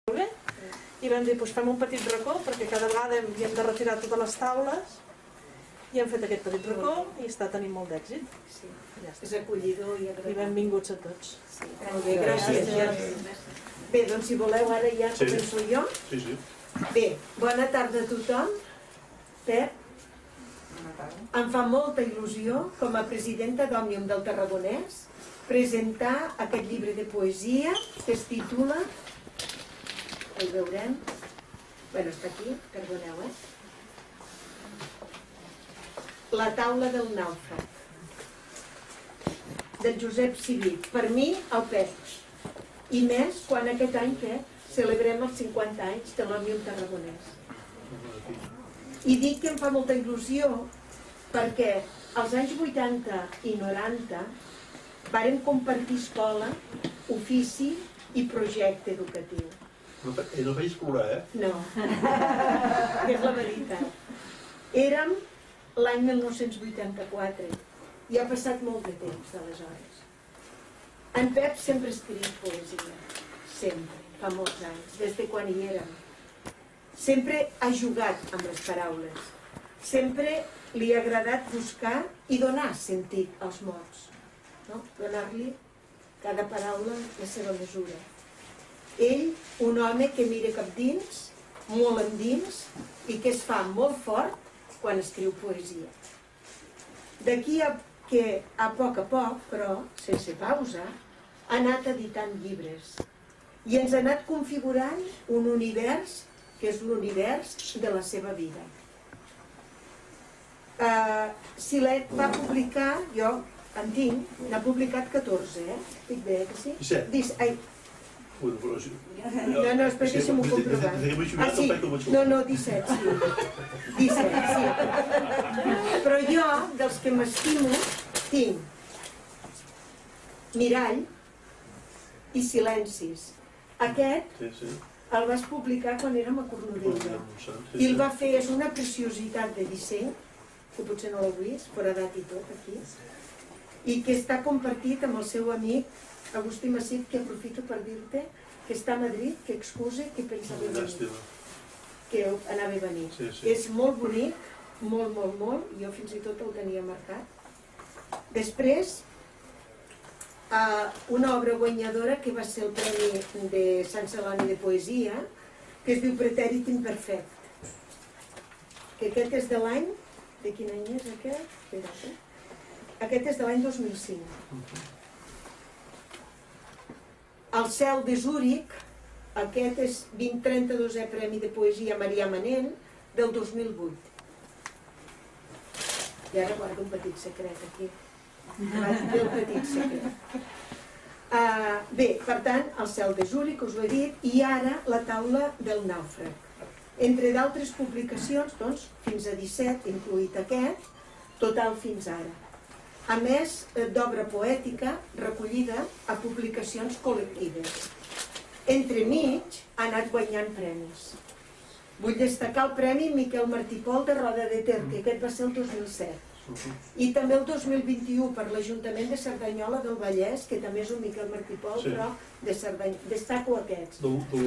bé, i vam dir, doncs fem un petit racó, perquè cada vegada havíem de retirar totes les taules, i hem fet aquest petit racó i està tenint molt d'èxit. Sí, és acollidor i agradable. I benvinguts a tots. Molt bé, gràcies. Bé, doncs si voleu ara ja començo jo. Sí, sí. Bé, bona tarda a tothom. Pep, em fa molta il·lusió, com a presidenta d'Òmnium del Tarragonès, presentar aquest llibre de poesia que es titula, el veurem, bueno, està aquí, perdoneu, La taula del nàufrag, del Josep Civit. Per mi, el Pep. I més quan aquest any que celebrem els 50 anys de l'Òmnium Tarragonès. I dic que em fa molta il·lusió perquè als anys 80 i 90 vàrem compartir escola, ofici i projecte educatiu. No feies plorar, eh? No, és la veritat. Érem l'any 1984 i ha passat molt de temps d'aleshores. En Pep sempre ha escrit poesia, sempre, fa molts anys, des de quan hi érem. Sempre ha jugat amb les paraules, sempre li ha agradat buscar i donar sentit als mots, no? Donar-li cada paraula la seva mesura. Ell, un home que mira cap dins, molt endins, i que es fa molt fort quan escriu poesia. D'aquí que a poc, però sense pausa, ha anat editant llibres i ens ha anat configurant un univers que és l'univers de la seva vida. Silet va publicar, jo en tinc, n'ha publicat 14, Dic bé, que sí? 17. No, espera, deixa'm-ho comprovar. Sí, no, 17, sí. 17, sí. Però jo, dels que m'estimo, tinc Mirall i Silencis. Aquest el vas publicar quan érem a Cornudella. I el va fer, és una preciositat de disseny, que potser no l'heu vist, foradat i tot, aquí, i que està compartit amb el seu amic Agustí Massip, que aprofito per dir-te que està a Madrid, que excuse, que pensava venir, que anava a venir. És molt bonic, molt, jo fins i tot el tenia marcat. Després, una obra guanyadora que va ser el Premi de Sant Celoni de Poesia, que es diu Pretèrit Imperfect, que aquest és de l'any, de quin any és aquest? Aquest és de l'any 2005. El cel de Zúrich, aquest és 2032è Premi de Poesia Marià Manent del 2008. I ara guardo un petit secret aquí. El petit secret. Bé, per tant, el cel de Zúrich, us ho he dit, i ara la taula del nàufrag. Entre d'altres publicacions, doncs, fins a 17, incloït aquest, total fins ara. A més d'obra poètica recollida a publicacions col·lectives. Entremig ha anat guanyant premis. Vull destacar el Premi Miquel Martí Pol de Roda de Ter, que aquest va ser el 2007. I també el 2021 per l'Ajuntament de Cerdanyola del Vallès, que també és un Miquel Martí Pol, però de Cerdanyola. Destaco aquests.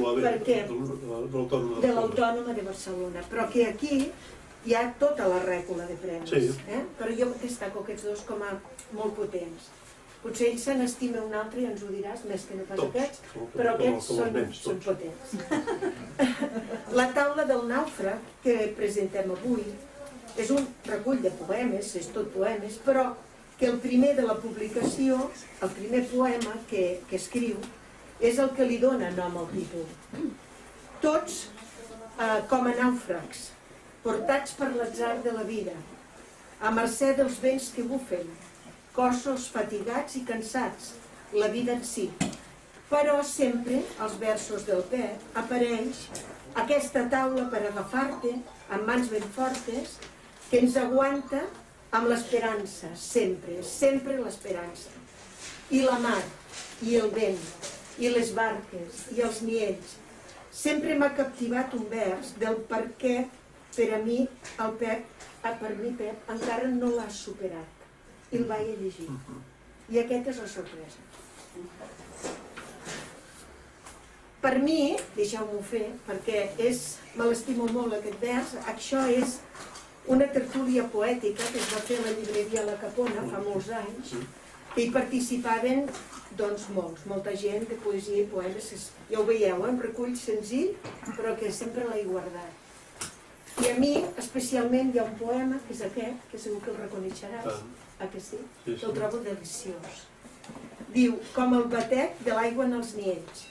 De l'Autònoma de Barcelona. Però que aquí hi ha tota la rècula de premis, però jo destaco aquests dos com a molt potents. Potser ell se n'estima un altre i ens ho diràs, més que no pas aquests, però aquests són potents. La taula del nàufrag que presentem avui és un recull de poemes, és tot poemes, però que el primer de la publicació, el primer poema que escriu, és el que li dona nom al títol. Tots com a nàufrags, portats per l'atzar de la vida, a mercè dels vents que bufen, cossos fatigats i cansats, la vida en si. Però sempre, als versos del Pep, apareix aquesta taula per agafar-te, amb mans ben fortes, que ens aguanta amb l'esperança, sempre, sempre l'esperança. I la mar, i el vent, i les barques, i els niells. Sempre m'ha captivat un vers del per què per a mi, el Pep, per mi, Pep, encara no l'ha superat. I el vaig a llegir. I aquesta és la sorpresa. Per mi, deixeu-m'ho fer, perquè me l'estimo molt aquest vers, això és una tertúlia poètica que es va fer a la llibreria La Capona fa molts anys, que hi participaven doncs molta gent de poesia i poemes, ja ho veieu, un recull senzill, però que sempre l'he guardat. I a mi, especialment, hi ha un poema, que és aquest, que segur que el reconeixeràs, que sí? El trobo deliciós. Diu, com el batec de l'aigua en els niells.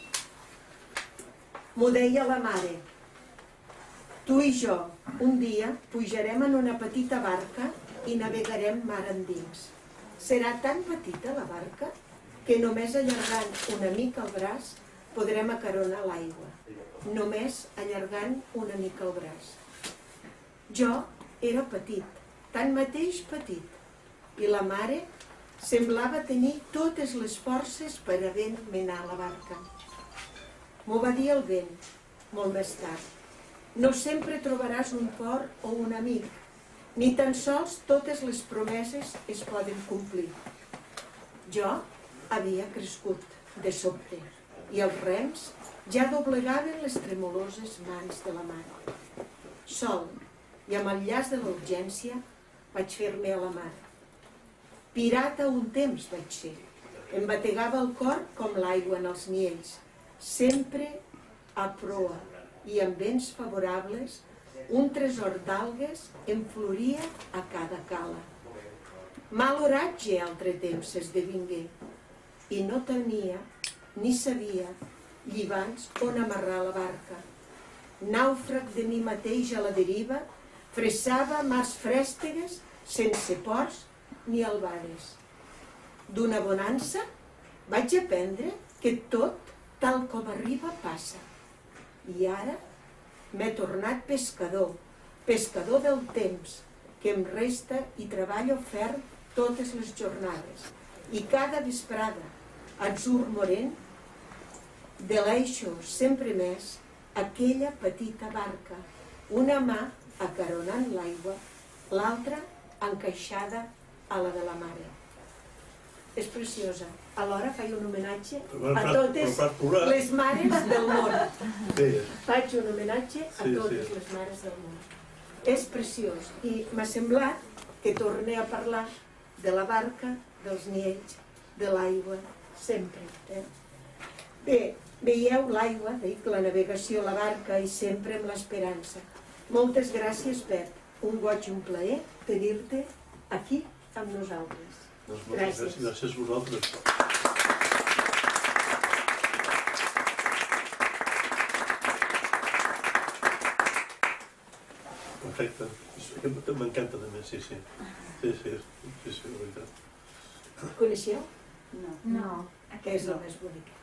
M'ho deia la mare. Tu i jo, un dia, pujarem en una petita barca i navegarem mar endins. Serà tan petita la barca que només allargant una mica el braç podrem acaronar l'aigua. Només allargant una mica el braç. Jo era petit, tanmateix petit, i la mare semblava tenir totes les forces per haver menar la barca. M'ho va dir el vent, molt més tard. No sempre trobaràs un port o un amic, ni tan sols totes les promeses es poden complir. Jo havia crescut de sobte i els rems ja doblegaven les tremoloses mans de la mare. Sol i amb el llaç de l'urgència vaig fer-me a la mar. Pirata un temps vaig ser. Em bategava el cor com l'aigua en els niells. Sempre a proa i amb vents favorables un tresor d'algues em floria a cada cala. Mal oratge altre temps esdevingué i no tenia ni sabia llibans on amarrar la barca. Nàufrag de mi mateix a la deriva, fressava mars frèstegues sense ports ni albares. D'una bonança vaig aprendre que tot tal com arriba passa. I ara m'he tornat pescador, pescador del temps, que em resta i treballo ferm totes les jornades. I cada vesprada, atzur morent, deleixo sempre més aquella petita barca, una mà acaronant l'aigua, l'altra encaixada a la de la mare. És preciosa. Alhora faig un homenatge a totes les mares del món. Faig un homenatge a totes les mares del món. És preciós. I m'ha semblat que torne a parlar de la barca, dels niells, de l'aigua, sempre. Bé, veieu l'aigua, dic, la navegació, la barca i sempre amb l'esperança. Moltes gràcies, Pep. Un goig i un plaer tenir-te aquí amb nosaltres. Gràcies. Gràcies a vosaltres. Perfecte. M'encanta també, sí, la veritat. Coneixeu? No. Què és el més bonic?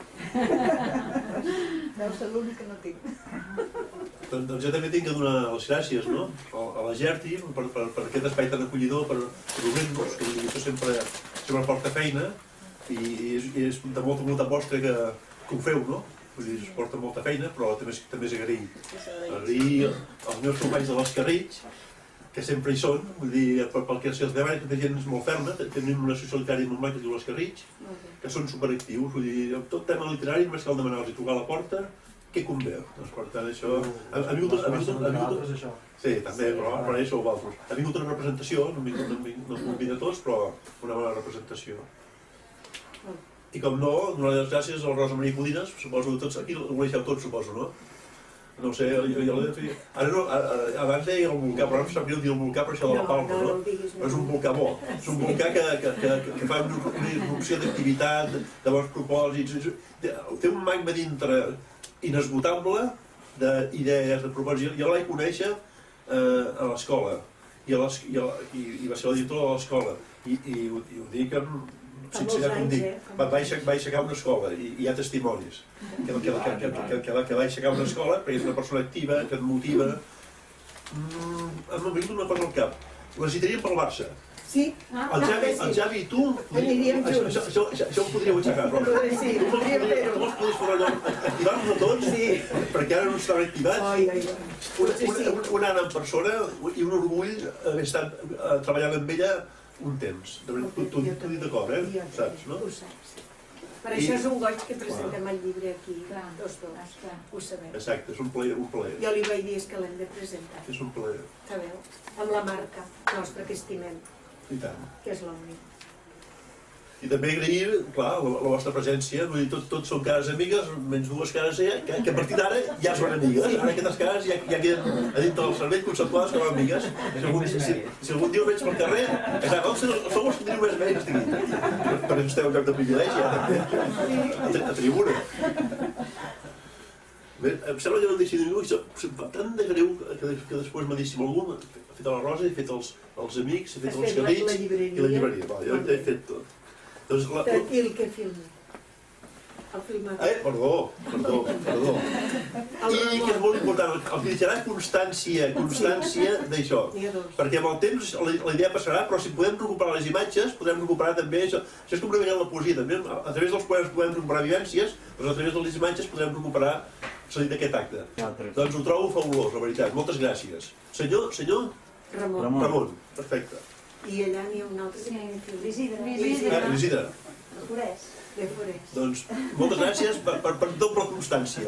Deu ser l'únic que no tinc. Doncs jo també tinc que donar les gràcies, no? A la Gerti per aquest espai tan acollidor, per obrir-nos, que això sempre porta feina i és de molta voluntat vostra que ho feu, no? Vull dir, es porta molta feina, però també és agrair. Agrair als meus companys de l'Escarritx, que sempre hi són, vull dir, pel que els treballs, que gent és molt ferma, tenim una socialitària molt maca que diu l'Escarritx, que són superactius, vull dir, tot tema literari només cal demanar-los i trucar a la porta, què convé? Doncs per tant això... Ha vingut... Sí, també, però això ho valtros. Ha vingut una representació, no convida a tots, però una bona representació. I com no, donar les gràcies al Rosa Maria Codines, suposo que tots aquí ho coneixeu tots, suposo, no? No ho sé, jo l'he de fer... Abans deia el volcà, però no em sap greu dir el volcà per això de la Palma, no? Però és un volcà bo. És un volcà que fa una irrupció d'activitat, de bons propòsits. Té un magma dintre inesgotable d'idees, de propòsits. Jo la vaig conèixer a l'escola, i va ser la directora de l'escola. I ho dic amb sinceritat, com dic, va aixecar una escola i hi ha testimonis que va aixecar una escola perquè és una persona activa, que et motiva. M'ha vingut una cosa al cap, ho necessitaríem pel Barça. Sí? El Xavi i tu, això ho podríeu aixecar, però tu els podries fer allò, activar-nos a tots, perquè ara no estaven activats. Una Anna en persona i un orgull haver estat treballant amb ella un temps. T'ho dic d'acord, saps, no? Per això és un goig que presentem el llibre aquí, tots dos, ho sabem. Exacte, és un plaer. Jo li vaig dir que l'hem de presentar. És un plaer. Sabeu? Amb la marca nostra que estimem. I tant. Que és l'Òmnium. I també agrair, clar, la vostra presència. Vull dir, tots són cares amigues, menys dues cares que a partir d'ara ja són amigues. Ara aquestes cares ja queden a dintre del cervell conceptuades com a amigues. Si algun dia ho veig pel carrer, sou els que teniu més mèrits d'aquí. Perquè esteu en lloc de privilegi, també, a tribuna. Bé, em sembla que no em deixi ningú, em fa tant de greu que després m'ha dit si algú ha fet la Rosa, he fet els amics, he fet els cabells i la llibreria. Jo he fet tot. I el que filma? El filmat. Perdó. I que és molt important, el que deixarà constància d'això. Perquè amb el temps la idea passarà, però si podem recuperar les imatges, podem recuperar també això. Això és com una vegada la poesia, també. A través dels poemes podem recuperar vivències, però a través de les imatges podem recuperar l'assolit d'aquest acte. Doncs ho trobo fabulós, la veritat. Moltes gràcies. Senyor? Ramon. Perfecte. I allà n'hi ha un altre. L'isidre. De Forès. Doncs moltes gràcies per doble constància.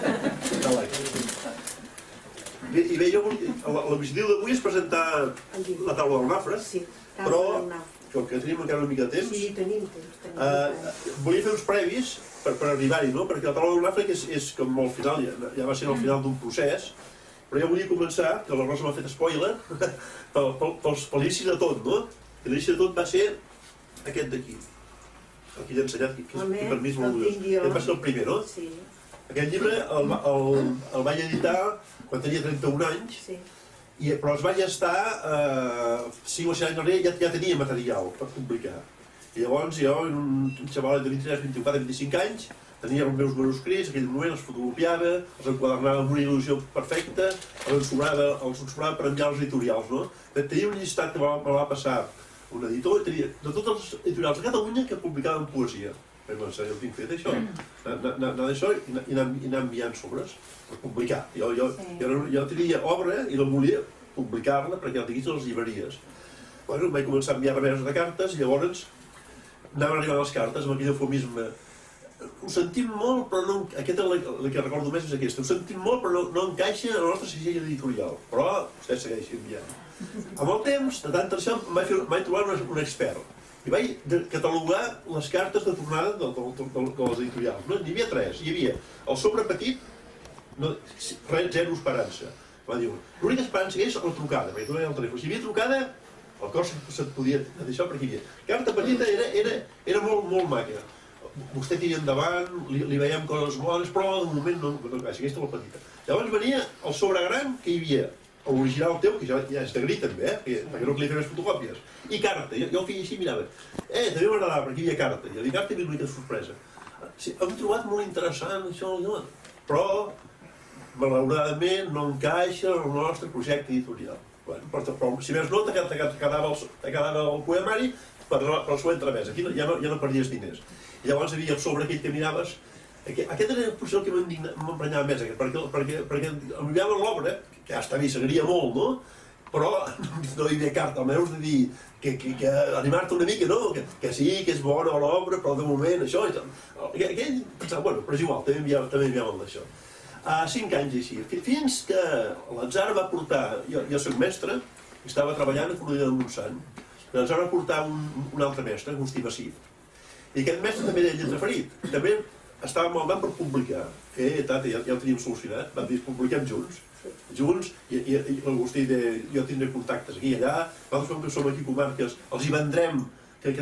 I bé, l'objectiu d'avui és presentar la taula del Nafra, però com que tenim encara una mica de temps, sí, tenim temps. Volia fer uns previs per arribar-hi, no? Perquè la taula del Nafra és com al final, ja va ser al final d'un procés, però ja volia començar, que la Rosa m'ha fet spoiler, per l'inici de tot, no? I l'inici de tot va ser aquest d'aquí. El que ja he ensenyat, que per mi és molt curiós. Aquest va ser el primer, no? Sí. Aquest llibre el vaig editar quan tenia 31 anys, però es vaig estar 5 o 6 anys darrere, ja tenia material per publicar. I llavors jo, un xaval de 23, 24, 25 anys, tenia els meus manuscrits, en aquell moment els fotocopiava, els enquadernava amb una il·lusió perfecta, els ensobrava per enviar als editorials, no? Tenia un llistat que me va passar un editor, de tots els editorials de Catalunya que publicaven poesia. Però jo tinc fet això, anar d'això i anar enviant sobres per publicar. Jo tenia obra i la volia publicar-la perquè la tinguis a les llibreries. Bueno, vaig començar a enviar remeses de cartes i llavors anaven arribant les cartes amb aquell eufemisme. Ho sentim molt, però no... Aquest és el que recordo més, és aquesta. Ho sentim molt, però no encaixa en la nostra segell editorial. Però vostè segueix enviant. Amb el temps, de tant això, vaig trobar un expert. I vaig catalogar les cartes de tornada de les editorials. N'hi havia 3. Hi havia el sobre petit, zero esperança. Va dir, l'única esperança que és la trucada, perquè tu no hi ha el telèfon. Si hi havia trucada, el cos se't podia deixar perquè hi havia. Carta petita era molt maca. Vostè tira endavant, li veiem coses bones, però de moment no encaixa, aquesta és la petita. Llavors venia el sobre gran que hi havia, l'original teu, que ja és de gris també, perquè no li feia més fotocòpies, i carta, jo el feia així i mirava. També m'agradava perquè hi havia carta, i la carta hi havia una mica de sorpresa. Hem trobat molt interessant això, però malauradament no encaixa en el nostre projecte editorial. Però si més no, t'acabava el poemari per la següent travessa, aquí ja no perdies diners. I llavors hi havia el sobre aquell que miraves. Aquest era potser el que m'emprenyava més, perquè em miraven l'obra, que ja està bé, s'agraria molt, no? Però no hi havia carta, almenys de dir que animar-te una mica, no? Que sí, que és bona l'obra, però de moment això i tal. Aquell pensava, bueno, però és igual, també enviàvem d'això. 5 anys així, fins que l'atzar va portar, jo soc mestre, estava treballant a Cornellà de Montsant, l'atzar va portar un altre mestre, Agustí Massif, i aquest mestre també era lletraferit, també estava maldat per publicar, que ja ho teníem solucionat, vam dir, publiquem junts, i l'Agustí jo tindré contactes aquí i allà, nosaltres que som aquí comarques, els hi vendrem que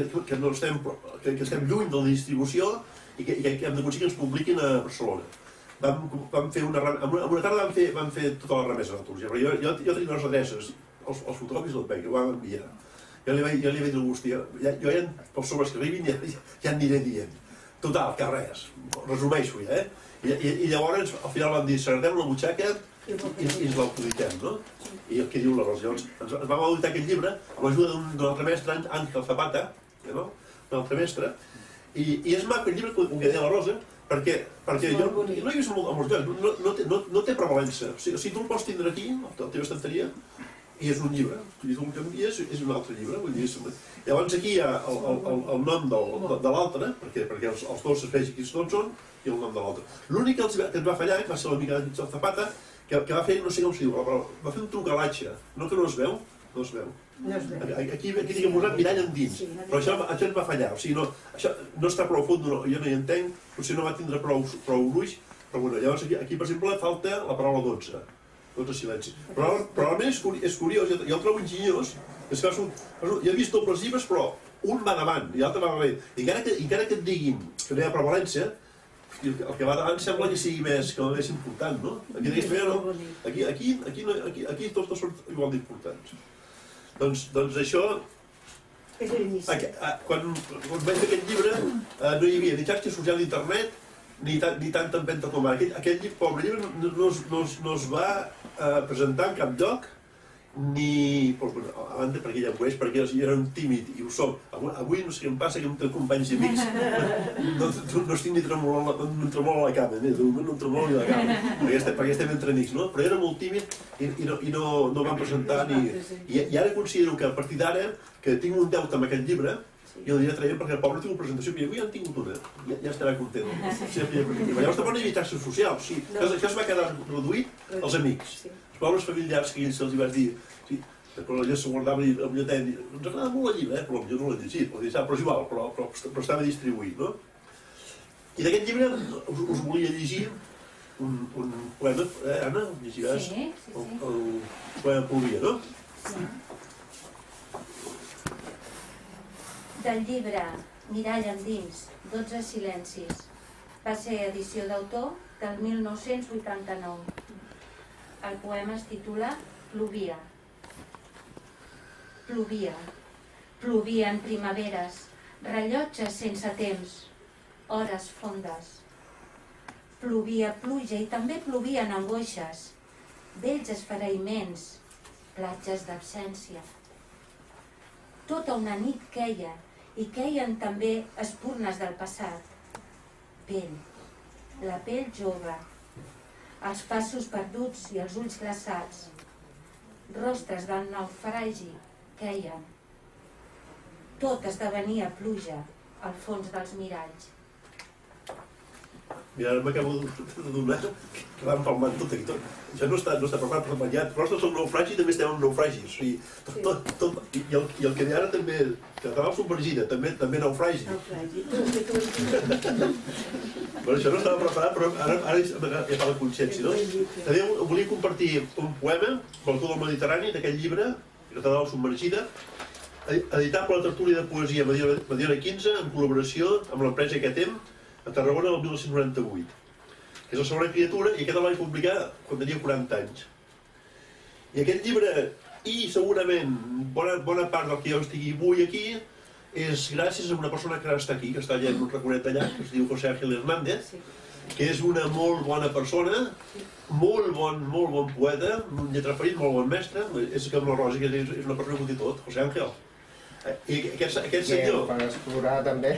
estem lluny de la distribució i que hem d'aconseguir que ens publiquin a Barcelona. Vam fer en una tarda vam fer tota la remesa de l'autoria, però jo tenia les adreces, els fotocopis del PEC, ho vam enviar. Jo li vaig dir a l'Agustí, jo ja, pels sobres que arribin, ja aniré dient. Total, que res, resumeixo ja, I llavors al final vam dir, s'agradem la butxaca i ens l'autoritem, no? I el que diu la Rosa, llavors ens vam autoritar aquest llibre amb l'ajuda d'un altre mestre, Ángel Zapata, un altre mestre, i és maco el llibre, com que deia la Rosa, perquè jo no he vist a molts llocs, no té prevalença. Si tu el pots tindre aquí, a la teva estanteria, i és un llibre. I un canvies, és un altre llibre. Llavors aquí hi ha el nom de l'altre, perquè els dos es vegi quins noms són, i el nom de l'altre. L'únic que ens va fallar, que va ser la mica de Zapata, que va fer, no sé com s'hi diu, però va fer un trucalatge. No que no es veu? No es veu. Aquí diguem posat mirall endins, però això ens va fallar. O sigui, això no està prou fond, jo no hi entenc, potser no va tindre prou gruix, però bueno, llavors aquí, per exemple, falta la paraula 12. 12 silenci. Però realment és curiós, jo el trobo enginyós, jo he vist dobles llibres, però un va davant i l'altre va darrere. I encara que et diguin que no hi ha prevalència, el que va davant sembla que sigui més important, no? Aquí tots són igual d'importants. Doncs això... Quan vaig fer aquest llibre no hi havia ni xarxa social d'internet, ni tanta empenta com ara. Aquest pobre llibre no es va presentar en cap lloc, ni... a banda perquè ja ho és, perquè jo era un tímid i ho soc. Avui no sé què em passa, que amb companys i amics no estic ni tremolant la cama, no em tremolo ni la cama, perquè estem entre amics, no? Però era molt tímid i no vam presentar ni... I ara considero que a partir d'ara, que tinc un deute amb aquest llibre, i el diré traient perquè el pobre tinc una presentació, i avui ja en tingut una, ja estarà content. Llavors tampoc no hi havia xarxes socials, això es va quedar reduït als amics. Els pobres familiars que ells se'ls vaig dir, però allò s'ho guardava i el biblioteca, ens agrada molt el llibre, però jo no l'he llegit, però és igual, però estava distribuït, no? I d'aquest llibre us volia llegir un poema, Anna, llegiràs el poema Pluvia, no? Sí. Del llibre Mirall endins, 12 silencis. Va ser edició d'autor del 1989. El poema es titula Plovia. Plovia. Plovia en primaveres, rellotges sense temps, hores fondes. Plovia pluja i també plovien angoixes, vells esfereïments, platges d'absència. Tota una nit queia, i queien també espurnes del passat. Pell, la pell jove, els passos perduts i els ulls glaçats, rostres del naufragi queien. Tot esdevenia pluja al fons dels miralls. Mira, ara m'acabo d'adonar que va empalmant tot aquí tot. Això no està preparat per empalmar. Rostres del naufragi també estem en naufragis. I el que ve ara també, que acaba submergida, també naufragi. Però això no estava preparat, però ara ja fa la consciència, no? També volia compartir un poema, Balcó del Mediterrani, d'aquest llibre, Catedral submergida, editat per la tertúlia de poesia Mediona 15, en col·laboració amb l'empresa Ecatem, a Tarragona el 1998, que és la segona criatura, i aquest el vaig publicar quan tenia 40 anys. I aquest llibre, i segurament bona part del que jo estigui avui aquí, és gràcies a una persona que ara està aquí, que està allà en un raconet allà, que es diu José Ángel Hernández, que és una molt bona persona, molt bon poeta, un lletraferit, molt bon mestre, és com la Rosa, que és una persona que ho té tot, José Ángel. I aquest senyor... per explorar també.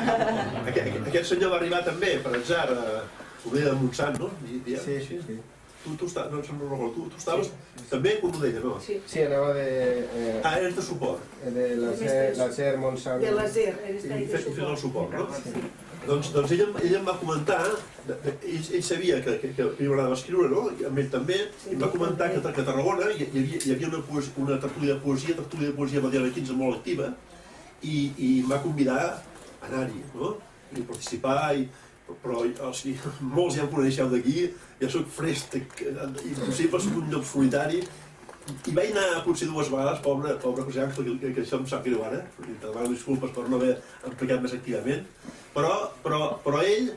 Aquest senyor va arribar també, per atzar, a Cornellà de Montsant, no? Sí. Tu estaves també a Cornellà, no? Sí, anava de... Eres de suport. De l'Acer Montsant. De l'Acer, I fes el suport, no? Doncs ell em va comentar, ell sabia que a mi m'agradava escriure, no? Amb ell també, i em va comentar que a Tarragona hi havia una tertúlia de poesia Mediona 15 molt activa, i em va convidar a anar-hi, no? I participar, però molts ja em coneixeu d'aquí, ja soc fresc, impossible, soc un lloc solitari, i vaig anar potser 2 vegades, pobre José Ángel, que això em sap greu ara, i te demano disculpes per no haver implicat més activament, però ell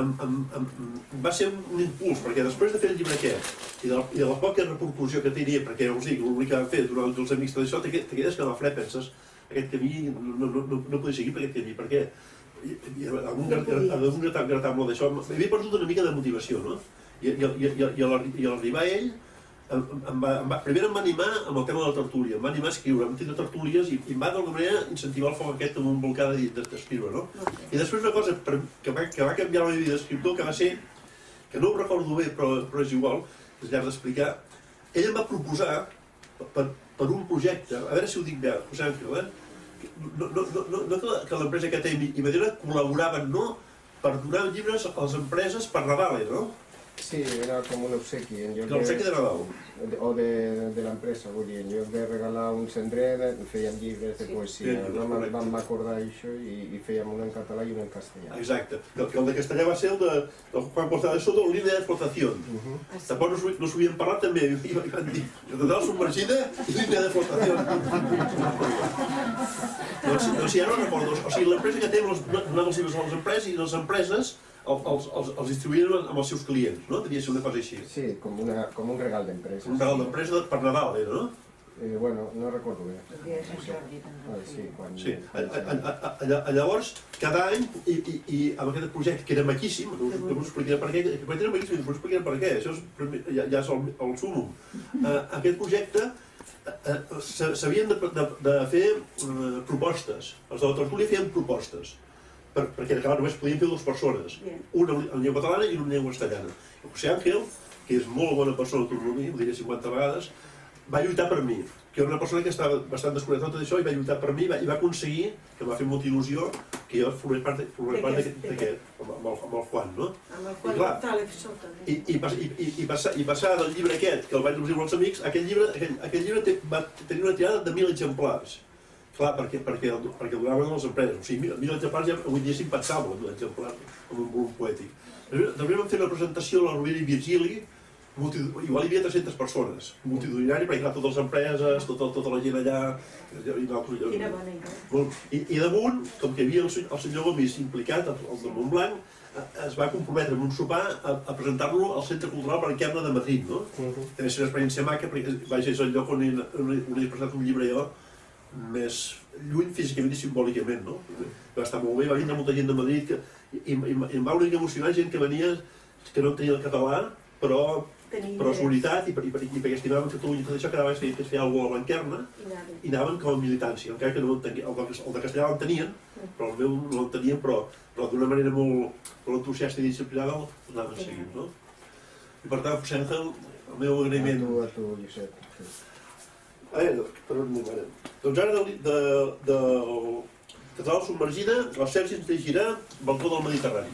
va ser un impuls, perquè després de fer el llibre aquest i de la poca repercussió que tenia, perquè ja us dic, l'únic que vam fer durant els amics d'això, te quedes que a la fre penses, aquest camí no podia seguir per aquest camí, perquè amb un gratam d'això havia perdut una mica de motivació, no? I a l'arribar ell, primer em va animar amb el tema de la tertúlia, em va animar a escriure, em tindre tertúlies i em va d'alguna manera incentivar el foc aquest amb un volcà d'escriure, no? I després una cosa que va canviar la meva vida d'escriptor, que va ser, que no ho recordo bé, però és igual, és llarg d'explicar, ell em va proposar per un projecte, a veure si ho dic bé, José Ángel, no que l'empresa KTM i Madera col·laboraven, no, per donar llibres a les empreses per Nadal, no? Sí, era com un obsequi. L'obsequi de Nadal. O de l'empresa, vull dir, en lloc de regalar un cendrer, fèiem llibres de poesia. Vam acordar això i fèiem un en català i un en castellà. Exacte. Que el de castellà va ser el de Juan Costa de Soto, Línia de Flotación. Tampoc no s'ho havien parlat també, i van dir, Nadal submergida i Línia de Flotación. Doncs ja no recordo, o sigui, l'empresa que té donava els llibres a les empreses i les empreses els distribuïen amb els seus clients, no? Devia ser una cosa així. Sí, com un regal d'empresa. Un regal d'empresa per Nadal, no? Bueno, no recordo bé. Sí, llavors, cada any, i amb aquest projecte, que era maquíssim, no us explicaré per què, això ja és el súmum. Aquest projecte s'havien de fer propostes, els de la tertúlia feien propostes, perquè només podien fer 2 persones, una en llengua catalana i una en llengua castellana. José Ángel, que és molt bona persona, ho diria 50 vegades, va lluitar per mi, que era una persona que estava bastant desconnectada d'això i va lluitar per mi i va aconseguir, que m'ha fet molta il·lusió, que jo formés part d'aquest, amb el Juan, no? Amb el Juan González Soto. I passar del llibre aquest, que el vaig llegir amb els amics, aquell llibre va tenir una tirada de 1.000 exemplars. Clar, perquè el donaven a les empreses. O sigui, 1.000 exemplars ja avui dia és impensable, 1.000 exemplars, com un volum poètic. Després vam fer una presentació a la Rovira i Virgili, igual hi havia 300 persones, multitudinari, perquè clar, totes les empreses, tota la gent allà... Quina bona idea. I damunt, com que hi havia el senyor Gomis implicat, el de Montblanc, es va comprometre en un sopar a presentar-lo al Centre Cultural Branquerna de Madrid, no? També és una experiència maca, perquè vaja, és el lloc on he presentat un llibre jo, més lluny físicament i simbòlicament, no? Va estar molt bé, va vindre molta gent de Madrid i em va una mica emocionar gent que venia que no entenia el català, però solidaritat i perquè estimaven Catalunya i tot això, cada vegada que es feia alguna cosa a Blanquerna i anaven com a militància, encara que no entenien, el de castellà l'entenien, però el meu no l'entenien, però d'una manera molt entusiasta i disciplinada l'anaven seguint, no? I per tant, José Ángel, el meu agraïment... A tu, Josep. Per on anem? Doncs ara del Catedral submergida, la Sergi ens llegirà Balcó del Mediterrani.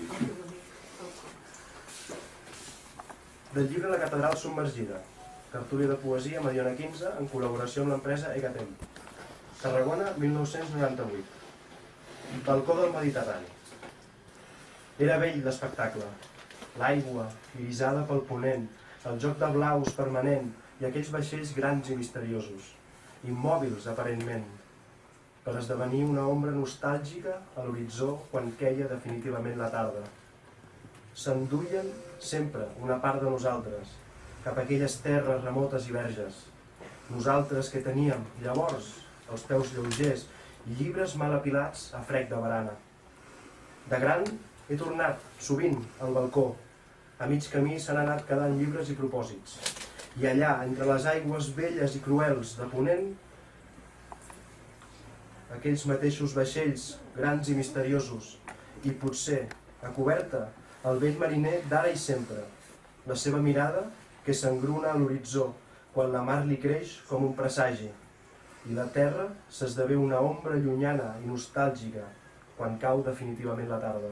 Del llibre La Catedral submergida, tertúlia de poesia Mediona 15 en col·laboració amb l'empresa Egatem. Tarragona, 1998. Balcó del Mediterrani. Era vell l'espectacle. L'aigua, irisada pel ponent, el joc de blaus permanent i aquells vaixells grans i misteriosos, immòbils aparentment, per esdevenir una ombra nostàlgica a l'horitzó quan queia definitivament la tarda. S'enduien sempre una part de nosaltres, cap a aquelles terres remotes i verges. Nosaltres que teníem, llavors, els peus lleugers i llibres mal apilats a frec de barana. De gran he tornat, sovint, al balcó. A mig camí s'han anat quedant llibres i propòsits. I allà, entre les aigües velles i cruels de ponent, aquells mateixos vaixells, grans i misteriosos, i potser, a coberta, el vell mariner d'ara i sempre, la seva mirada que s'engruna a l'horitzó quan la mar li creix com un presagi, i la terra s'esdevé una ombra llunyana i nostàlgica quan cau definitivament la tarda.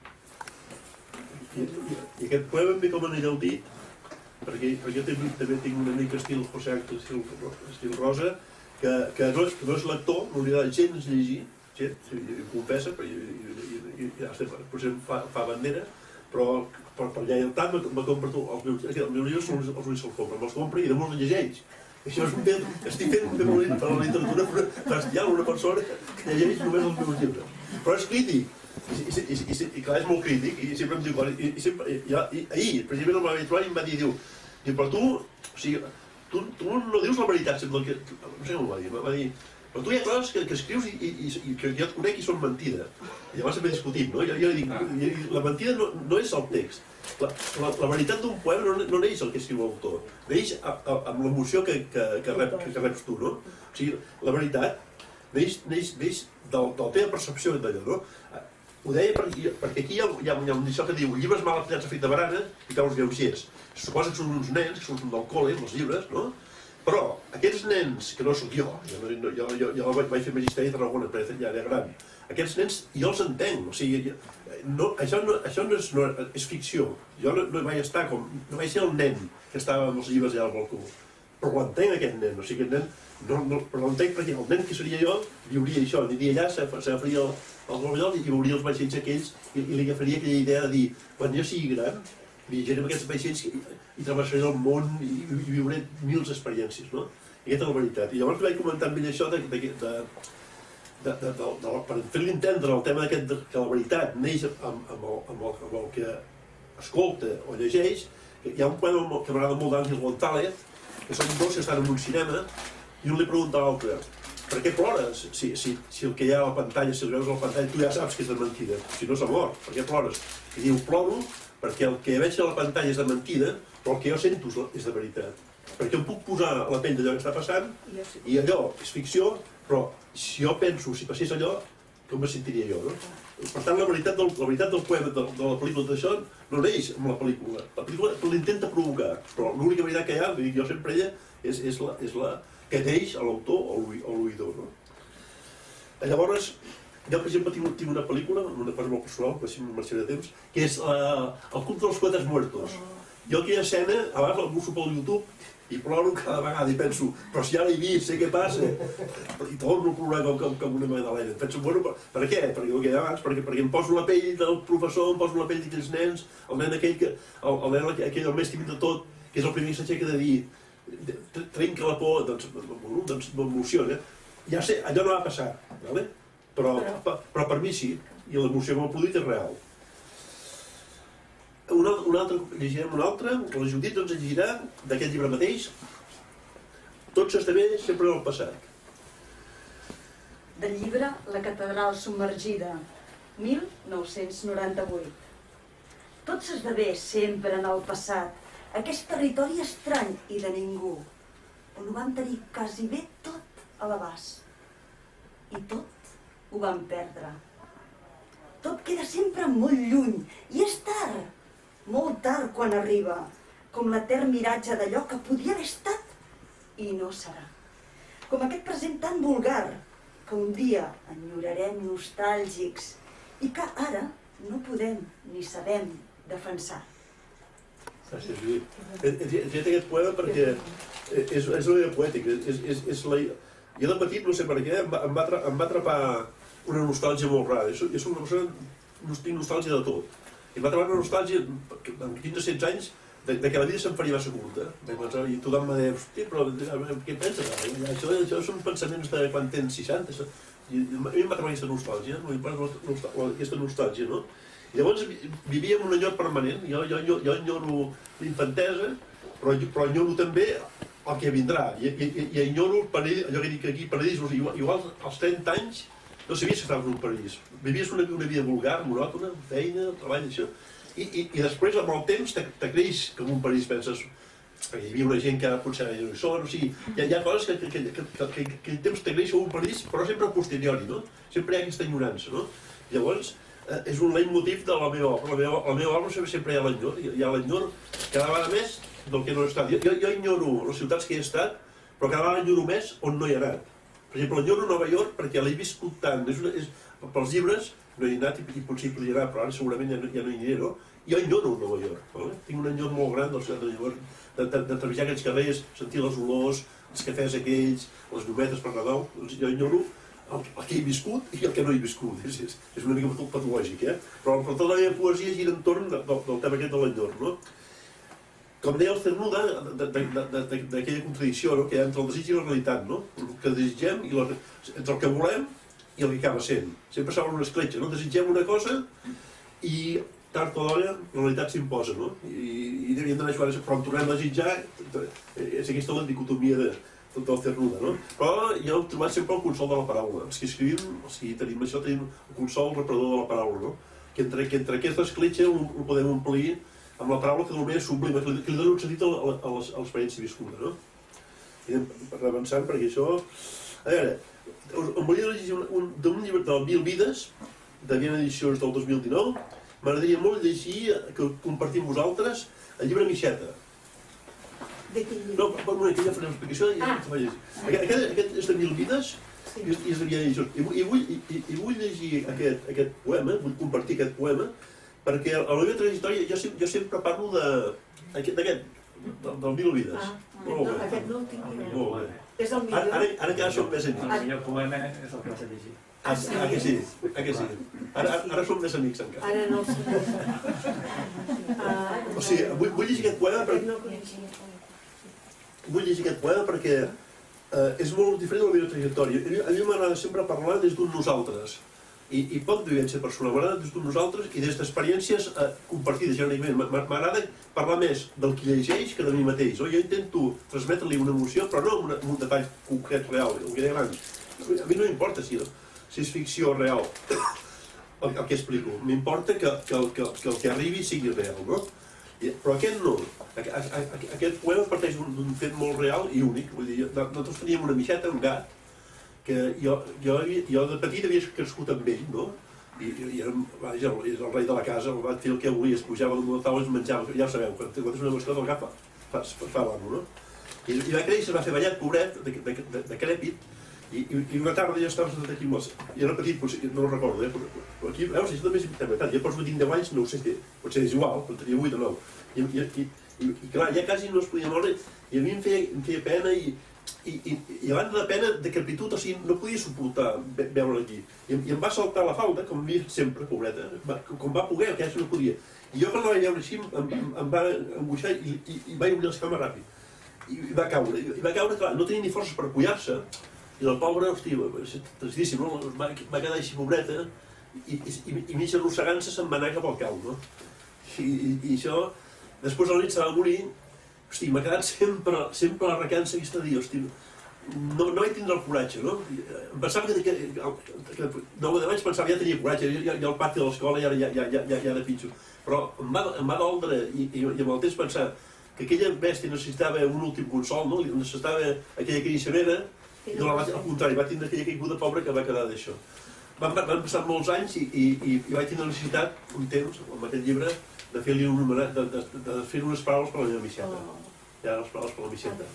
I aquest poema em ve com en inaudit, perquè jo també tinc un amic estil José Ángel, estil Rosa, que no és lector, no li agrada gens llegir, gent, ho confessa, potser fa bandera, però per lleialtat me compra els meus llibres, els únics se'ls compra, me'ls compra i damunt els llegeix. Això estic fent per la literatura bestial, una persona que llegeix només els meus llibres. Però és crític, i clar, és molt crític, i sempre em diu coses, i ahir, precisament el va trobar i em va dir, però tu, o sigui, tu no dius la veritat, no sé com ho va dir, però tu hi ha coses que escrius i que jo et conec i són mentida. I llavors sempre discutim, no? Jo li dic, la mentida no és el text. La veritat d'un poema no neix el que escriu l'autor, neix amb l'emoció que reps tu, no? O sigui, la veritat neix de la teva percepció d'allò, no? Ho deia perquè aquí hi ha un dissó que diu llibres mal aplicats a fet de barana i peus lleugers. Se suposa que són uns nens, que són del col·le, els llibres, no? Però aquests nens, que no sóc jo vaig fer magisteri a Tarragona, però ja era gran, aquests nens jo els entenc, o sigui, això no és ficció. Jo no vaig estar com, no vaig ser el nen que estava amb els llibres allà al balcó, però ho entenc aquest nen, o sigui, aquest nen, però l'entenc perquè el nen que seria jo viuria això, aniria allà, s'agafaria el rovellol i veuria els vaixells aquells i li agafaria aquella idea de dir, quan jo sigui gran, viatjaré amb aquests vaixells i travessaré el món i viuré mils experiències, no? I aquesta és la veritat. I llavors vaig comentar amb ell això per fer-li entendre el tema que la veritat neix amb el que escolta o llegeix. Hi ha un poema que m'agrada molt d'Àngel González, que són dos que estan en un cinema, i un li pregunta a l'altre, per què plores? Si el que hi ha a la pantalla, si el veus a la pantalla, tu ja saps que és de mentida. Si no s'ha mort, per què plores? I diu, ploro perquè el que veig a la pantalla és de mentida, però el que jo sento és de veritat. Perquè em puc posar a la pell d'allò que està passant, i allò és ficció, però si jo penso, si passés allò, com me sentiria jo, no? Per tant, la veritat del poema, de la pel·lícula d'això, no neix amb la pel·lícula. La pel·lícula l'intenta provocar, però l'única veritat que hi ha, jo sempre ella, és la que neix a l'autor o l'oïdor, no? Llavors, jo, per exemple, tinc una pel·lícula, una cosa molt personal, que així marxaré de temps, que és El club dels cohetes muertos. Jo aquella escena, abans la busco pel YouTube i ploro cada vegada i penso, però si ja l'he vist, sé què passa. I torno a plorar com una magdalena. Penso, bueno, per què? Perquè el que deia abans, perquè em poso la pell del professor, em poso la pell d'aquells nens, el nen aquell, el més tímid de tot, que és el primer que s'aixeca de dir, trenca la por, doncs m'emociona. Ja sé, allò no va passar, d'acord? Però per mi sí, i l'emoció que m'ha produït és real. Llegirem una altra, la Judit ens llegirà d'aquest llibre mateix, Tot s'està bé sempre en el passat. Del llibre La catedral submergida, 1998. Tot s'esdevé sempre en el passat, aquest territori estrany i de ningú, on ho vam tenir quasi bé tot a l'abast. I tot ho vam perdre. Tot queda sempre molt lluny, i és tard, molt tard quan arriba, com l'etern miratge d'allò que podia haver estat i no serà. Com aquest present tan vulgar, que un dia enyorarem nostàlgics i que ara no podem ni sabem defensar. Gràcies, Judit. He fet aquest poema perquè és una idea poètica. Jo de petit, no sé per què, em va atrapar una nostàlgia molt rara. Jo soc una persona que tinc nostàlgia de tot. I em va atrapar una nostàlgia, amb 15-16 anys, de que la vida se'm faria massa curta. I tothom m'ha dit, hosti, però què penses? Això són pensaments de quan tens 60. I a mi em va atrapar aquesta nostàlgia, aquesta nostàlgia, no? I llavors vivia en un enyor permanent. Jo enyoro l'infantesa, però enyoro també el que vindrà. I enyoro allò que dic aquí, paradisos. Igual als 30 anys no sabies que estaves en un paradís. Vivies una vida vulgar, monòtona, feina, treball, això. I després, amb el temps, te creix com un paradís, penses, perquè hi havia una gent que potser no hi són, o sigui, hi ha coses que el temps te creix com un paradís, però sempre a posteriori, no? Sempre hi ha aquesta enyorança, no? Llavors, és un leitmotiv de la meva obra. La meva obra sempre hi ha l'enyor. Hi ha l'enyor cada vegada més del que no he estat. Jo enyoro les ciutats que he estat, però cada vegada enyoro més on no hi he anat. Per exemple, enyoro Nova York perquè l'he viscut tant. Pels llibres no hi he anat i potser hi podria anar, però ara segurament ja no hi aniré, no? Jo enyoro Nova York. Tinc un enyor molt gran de la ciutat de Nova York, de trepitjar aquells carrers, sentir les olors, els cafès aquells, les llumetes per Nadal. Jo enyoro el que he viscut i el que no he viscut. És una mica patològic, però tota la meva poesia gira entorn del tema aquest de l'enyor, no? Com deia el Cernuda, d'aquella contradicció que hi ha entre el desig i la realitat, no? El que desitgem, entre el que volem i el que acaba sent. Sempre s'obre una escletxa, no? Desitgem una cosa i tard o d'hora la realitat s'imposa, no? I devien d'anar jugant, però en tornem a desitjar, és aquesta la dicotomia del Cernuda, no? Però jo he trobat sempre el consol de la paraula. Els que escrivim, els que tenim això, tenim el consol reparador de la paraula, no? Que entre aquesta escletxa ho podem omplir amb la paraula que només sublima, que li dona un sentit a l'experiència viscuda, no? I anem avançant perquè això... A veure, em volia llegir d'un llibre del 1000 vides, de Viena Edicions del 2019. M'agradaria molt llegir, que compartim vosaltres, el llibre Mixeta. De quin llibre? No, per un moment, que ja faré l'explicació i ja vaig llegir. Aquest és de 1000 vides i és de Vianya Dijous. I vull llegir aquest poema, vull compartir aquest poema, perquè a la meva trajectòria jo sempre parlo d'aquest, del 1000 vides. Aquest no el tinc jo. Molt bé. És el millor. Ara encara som més amics. El millor poema és el que vas a llegir. Que sí? Ara som més amics encara. Ara no el sé. O sigui, vull llegir aquest poema perquè és molt diferent de la meva trajectòria. A mi m'agrada sempre parlar des d'un nosaltres. I poc de vivència personal, m'agrada des d'un nosaltres i des d'experiències compartides generalment. M'agrada parlar més del qui llegeix que de mi mateix. Jo intento transmetre-li una emoció, però no amb un detall concret real, el que deia abans. A mi no m'importa si és ficció o real el que explico. M'importa que el que arribi sigui real, no? Però aquest no. Aquest poema parteix d'un fet molt real i únic. Vull dir, nosaltres teníem una mixeta, un gat, que jo de petit havia crescut amb ell, no? I vaja, és el rei de la casa, el vaig fer el que volia, es pujava damunt la taula i es menjava, ja ho sabeu, quan és una mascota el gat fa l'amo, no? I va créixer, es va fer ballat, pobret, decrèpit, i una tarda ja estava sentat aquí amb els... I era petit, potser, no ho recordo, però aquí, veus, és només de veritat, ja pots dir 10 anys, no ho sé, potser és igual, però tenia 8 o 9. I clar, ja quasi no es podia moure, i a mi em feia pena i a banda de pena, decrepitud, o sigui, no podia suportar veure'l aquí. I em va saltar la falda, com mi sempre, pobreta, com va poder, que ja no podia. I jo quan la vaig veure així em va angoixar i vaig obrir les cames ràpid. I va caure, clar, no tenia ni forces per apoyar-se, i el pobre, hòstia, va ser tristíssim, no? Va quedar així pobreta, i mig arrossegant-se se'n va anar cap al cau, no? I això, després a la nit se va morir. Hosti, m'ha quedat sempre la recança aquesta de dir, hosti, no vaig tindre el coratge, no? Em pensava que 9 o 10 anys pensava ja tenia coratge, ja al pati de l'escola ja era pitjor. Però em va doldre i amb el temps pensar que aquella bèstia necessitava un últim consol, no? Necessitava aquella creixerera, i no al contrari, va tindre aquella caiguda pobra que va quedar d'això. Van passar molts anys i vaig tindre necessitat, un temps, amb aquest llibre, de fer-li un homenatge, de fer unes paraules per la meva mixeta. Ja, les paraules per la mixeta.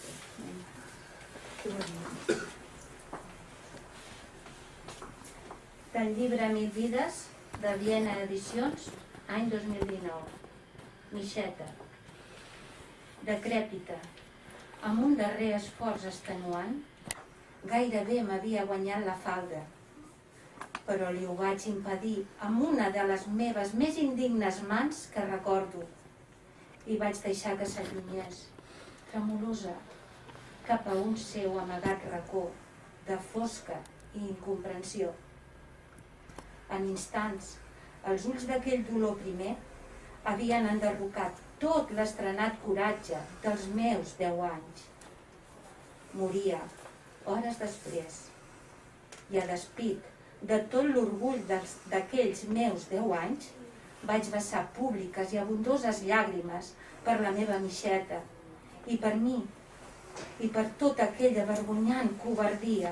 Del llibre 1000 vides, de Viena Edicions, any 2019. Mixeta. Decrèpita. Amb un darrer esforç extenuant, gairebé m'havia guanyat la falda, però li ho vaig impedir amb una de les meves més indignes mans que recordo i vaig deixar que s'allunyés, tremolosa, cap a un seu amagat racó de fosca i incomprensió. En instants, els ulls d'aquell dolor primer havien enderrocat tot l'estrenat coratge dels meus 10 anys. Moria, hores després, i a despit de tot l'orgull d'aquells meus 10 anys, vaig vessar públiques i abundoses llàgrimes per la meva mixeta, i per mi, i per tota aquella vergonyant covardia.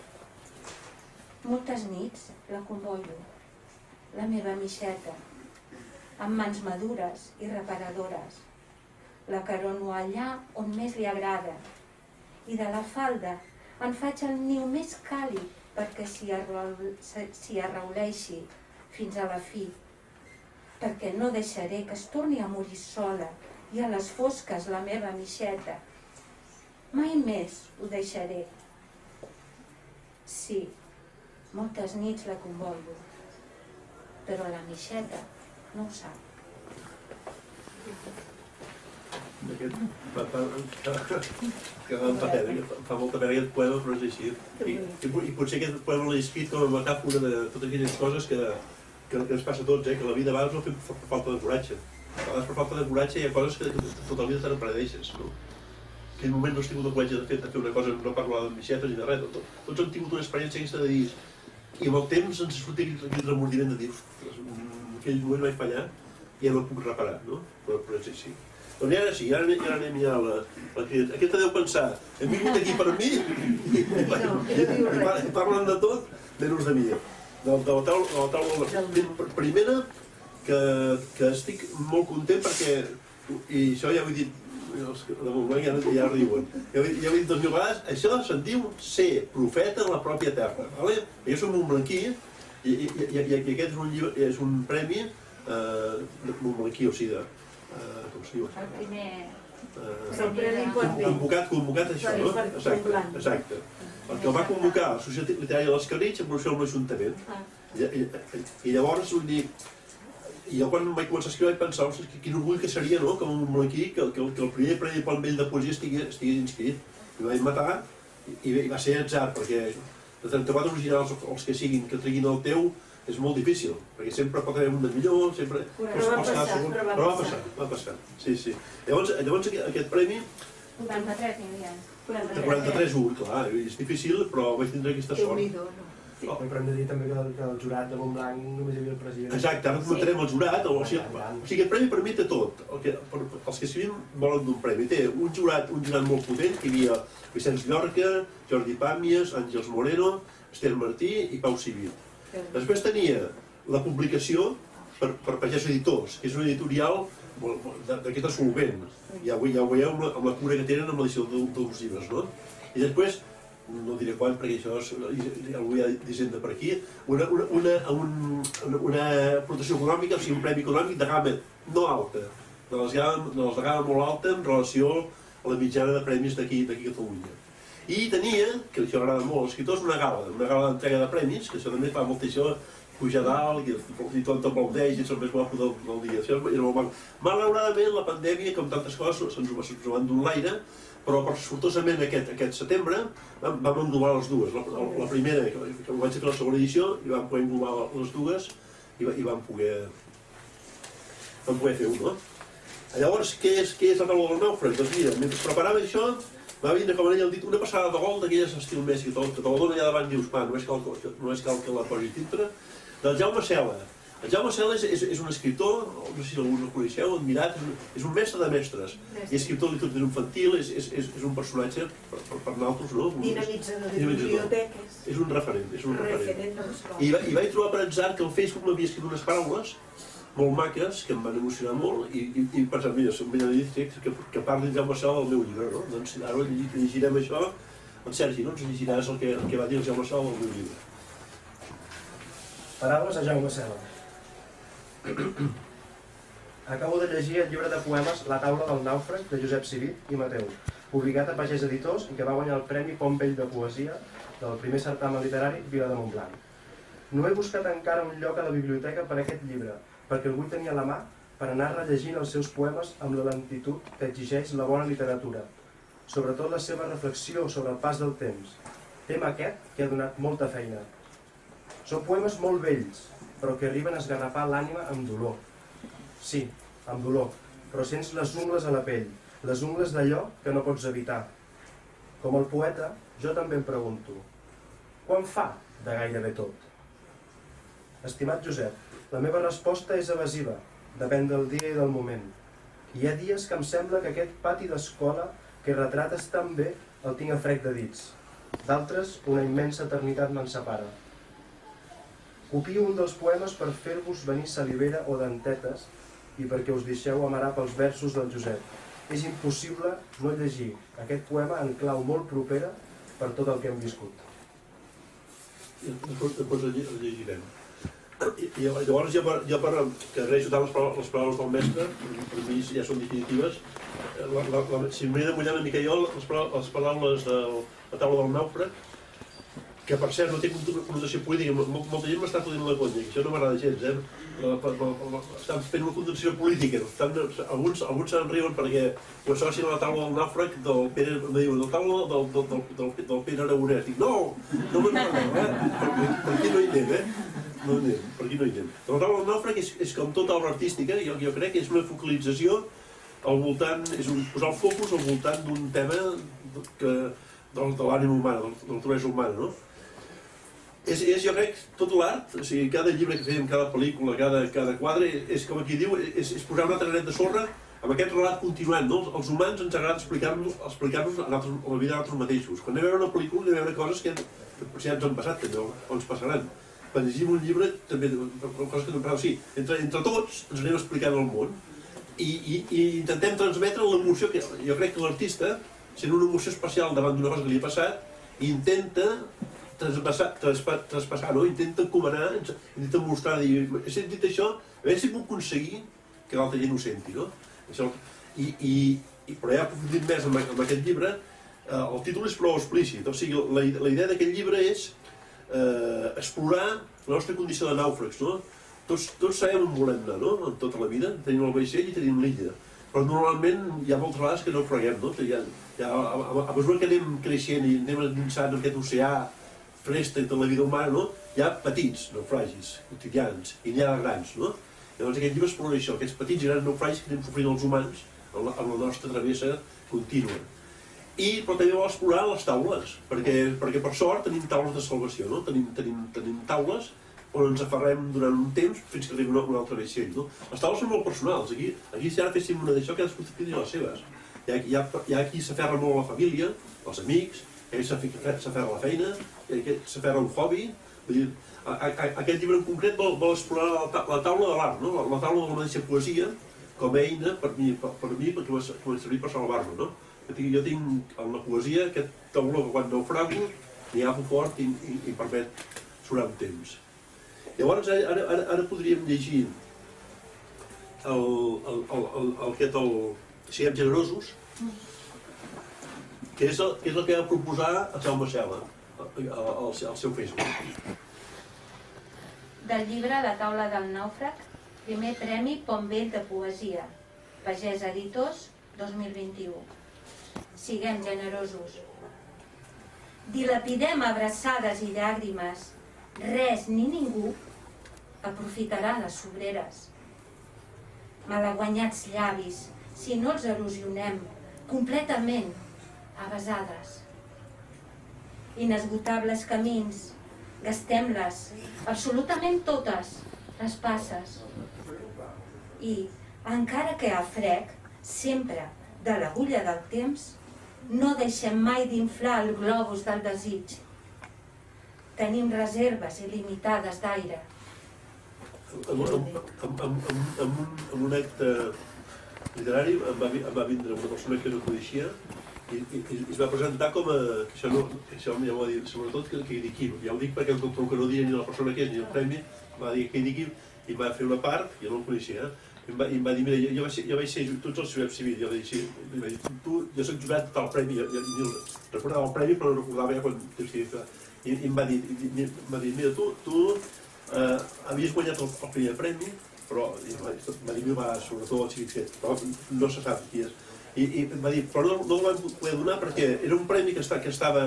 Moltes nits la convoio, la meva mixeta, amb mans madures i reparadores. La carono allà on més li agrada, i de la falda en faig el niu més càlid perquè s'hi arrauleixi fins a la fi, perquè no deixaré que es torni a morir sola i a les fosques la meva mixeta. Mai més ho deixaré. Sí, moltes nits la convoio, però la mixeta no ho sap. Que em fa molta pena aquest poema, però és així. I potser aquest poema l'he escrit com a metàfora de totes aquelles coses que ens passa a tots, que la vida a vegades no fem per falta de coratge. A vegades per falta de coratge hi ha coses que tota la vida te n'emprenedeixes. En aquell moment no has tingut el coratge de fer una cosa, no parlar de mixetes ni de res. Tots hem tingut una experiència aquesta de dir... I amb el temps ens surt aquell remordiment de dir, ostres, en aquell moment vaig fallar i ja no el puc reparar, no? Però és així. Doncs ja ara sí, ara anem ja a la crida. Aquesta deu pensar, hem vingut aquí per mi i parlen de tot, menys de mi. De la taula, primera, que estic molt content perquè, i això ja ho he dit de Montblanc ja riuen. Ja ho he dit 2000 vegades, això se'n diu ser profeta en la pròpia terra. Jo soc montblanquí i aquest és un premi montblanquí, o sigui, com es diu? El primer... Convocat això, no? Exacte. El que el va convocar la Societat Literària dels Carrits en relació amb l'Ajuntament. I llavors, vull dir, i jo quan vaig començar a escriure vaig pensar, quin orgull que seria, no?, com un montblanquí, que el primer Premi Pont Vell de Poesia estigués inscrit. I vaig matar i va ser atzar, perquè de 34 originals, els que siguin, que treguin el teu, és molt difícil, perquè sempre pot haver un de millor, sempre... Però va passar. Sí. Llavors aquest premi... 43 n'hi havia. De 43, clar, és difícil, però vaig tindre aquesta sort. Però hem de dir també que el jurat de Montblanc només hi havia el president. Exacte, ara comentarem el jurat. O sigui, el premi permet tot. Els que escrivim volen d'un premi. Té un jurat molt potent, que hi havia Vicenç Llorca, Jordi Pàmies, Àngels Moreno, Esther Martí i Pau Civil. Després tenia la publicació per Pagès Editors, que és una editorial d'aquesta solvent. Ja ho veieu amb la cura que tenen amb l'edició dels llibres, no? I després, no diré quan, perquè això ja ho veia d'Hisenda per aquí, una protecció econòmica, o sigui, un premi econòmic de gamma no alta, de les de gamma molt alta en relació a la mitjana de premis d'aquí a Catalunya. I tenia, que això agrada molt als escriptors, una gala d'entrega de premis, que això també fa molta això, pujar a dalt, i tot aplaudeix, i és el més guapo del dia. Això era molt maco. Malauradament, la pandèmia, com tantes coses, se'ns ho van dur l'aire, però sortosament aquest setembre vam englobar les dues. La primera, que vaig fer la segona edició, i vam poder englobar les dues, i vam poder fer-ho, no? Llavors, què és la taula del nàufrag? Doncs mira, mentre preparava això, va vindre, com ell dit, una passada de gol d'aquelles estil Messi, que te la dona allà davant i dius, no és cal que la posis dintre, del Jaume Sela. El Jaume Sela és un escriptor, no sé si alguns el coneixeu, admirat, és un mestre de mestres, i escriptor de literatura infantil, és un personatge per nosaltres, no? Dinamitzador de biblioteques. És un referent. I vaig trobar per atzar que al Facebook m'havia escrit unes paraules molt maques, que em van emocionar molt, i pensar, mira, som ben dit que parli Jaume Sala del meu llibre, no? Doncs ara llegirem això, en Sergi, no? Ens llegiràs el que va dir el Jaume Sala del meu llibre. Paraules a Jaume Sala. Acabo de llegir el llibre de poemes La taula del nàufrag, de Josep Civit i Mateu, publicat a Pagès Editors i que va guanyar el Premi Pont Vell de Poesia del primer certamen literari Vila de Montblanc. No he buscat encara un lloc a la biblioteca per a aquest llibre, perquè el vull tenir a la mà per anar rellegint els seus poemes amb la lentitud que exigeix la bona literatura, sobretot la seva reflexió sobre el pas del temps, tema aquest que ha donat molta feina. Són poemes molt vells, però que arriben a esgarrapar l'ànima amb dolor. Sí, amb dolor, però sents les ungles a la pell, les ungles d'allò que no pots evitar. Com el poeta, jo també em pregunto, quan fa de gairebé tot? Estimat Josep, la meva resposta és evasiva, depèn del dia i del moment. Hi ha dies que em sembla que aquest pati d'escola que retrates tan bé el tinc a frec de dits. D'altres, una immensa eternitat me'n separa. Copio un dels poemes per fer-vos venir salivera o dentetes i perquè us deixeu amarar pels versos del Josep. És impossible no llegir aquest poema en clau molt propera per tot el que hem viscut. Després el llegirem. I llavors, que agraeixo tant les paraules del mestre, per mi ja són definitives, si m'he de mullar una mica jo, les paraules de la taula del nàufrag, que per cert no té connotació política, molta gent m'està fotent la conya, que això no m'agrada gens, estan fent una connotació política, alguns se'n riuen perquè ho associen a la taula del nàufrag del Pere, la taula del Pere Aragonès. Dic, no m'agrada, per aquí no hi anem, per aquí no hi anem. La taula del nàufrag és com tota obra artística, jo crec que és una focalització al voltant, és posar el focus al voltant d'un tema de l'ànima humana, de la naturalesa humana, no? És, jo crec, tot l'art, o sigui, cada llibre que fem, cada pel·lícula, cada quadre, és com aquí diu, és posar un altre granet de sorra amb aquest relat continuant, no? Els humans ens agrada explicar-nos la vida a nosaltres mateixos. Quan anem a veure una pel·lícula, anem a veure coses que potser ja ens han passat, també, o ens passaran. Quan llegim un llibre, també, coses que no em passa, o sigui, entre tots ens anem explicant el món. I intentem transmetre l'emoció que jo crec que l'artista, sent una emoció especial davant d'una cosa que li ha passat, intenta traspassar, no? Intenta encomanar, intenta mostrar, dir, he sentit això, a veure si puc aconseguir que l'altra gent ho senti, no? Però ja aprofundint més en aquest llibre, el títol és prou explícit, o sigui, la idea d'aquest llibre és explorar la nostra condició de nàufrags, no? Tots sabem on volem anar, no? En tota la vida, tenim el vaixell i tenim l'illa, però normalment hi ha moltes vegades que naufraguem, no? A mesura que anem creixent i anem endinsant en aquest oceà fresc de la vida humana, no? Hi ha petits naufragis quotidians i n'hi ha grans, no? Llavors aquest llibre explora això, aquests petits i grans naufragis que anem sofrint els humans en la nostra travessa contínua. Però també vol explorar les taules, perquè per sort tenim taules de salvació, no? Tenim taules on ens aferrem durant un temps fins que arribi un altre vaixell, no? Les taules són molt personals, aquí si ara féssim una d'això, cadascú tindria les seves. Hi ha qui s'aferra molt a la família, als amics, hi ha qui s'aferra a la feina, hi ha qui s'aferra a un hobby. Aquest llibre en concret vol explorar la taula de l'art, no? La taula de la mateixa poesia com a eina per mi perquè va servir per salvar-me, no? Jo tinc en la poesia aquest taula que quan naufrago m'hi agafo fort i em permet surar un temps. Llavors ara podríem llegir Siguem generosos, que és el que va proposar el Jaume Cela al seu Facebook. Del llibre La taula del nàufrag, primer premi Pont Vell de poesia, Pagès Editors, 2021. Siguem generosos. Dilapidem abraçades i llàgrimes, res ni ningú aprofitarà les sobreres. Malaguanyats llavis, si no els erosionem completament a besades. Inesgotables camins, gastem-les, absolutament totes, les passes. I, encara que a frec, sempre de l'agulla del temps, no deixem mai d'inflar el globus del desig. Tenim reserves il·limitades d'aire. En un acte literari em va vindre una persona que no coneixia i es va presentar com a... Això ja ho va dir, sobretot que hi dic, ja ho dic perquè com que no diria ni la persona que és ni el premi, va dir que hi dic i va fer una part, jo no el coneixia, i em va dir, mira, jo vaig ser tots els jurat civil, jo vaig dir, jo soc jurat del premi, jo recordava el premi però no recordava ja quan temps que hi havia. I em va dir, mira, tu havies guanyat el primer premi, però va dir, sobretot, però no se sap qui és. I em va dir, però no el vam poder donar perquè era un premi que estava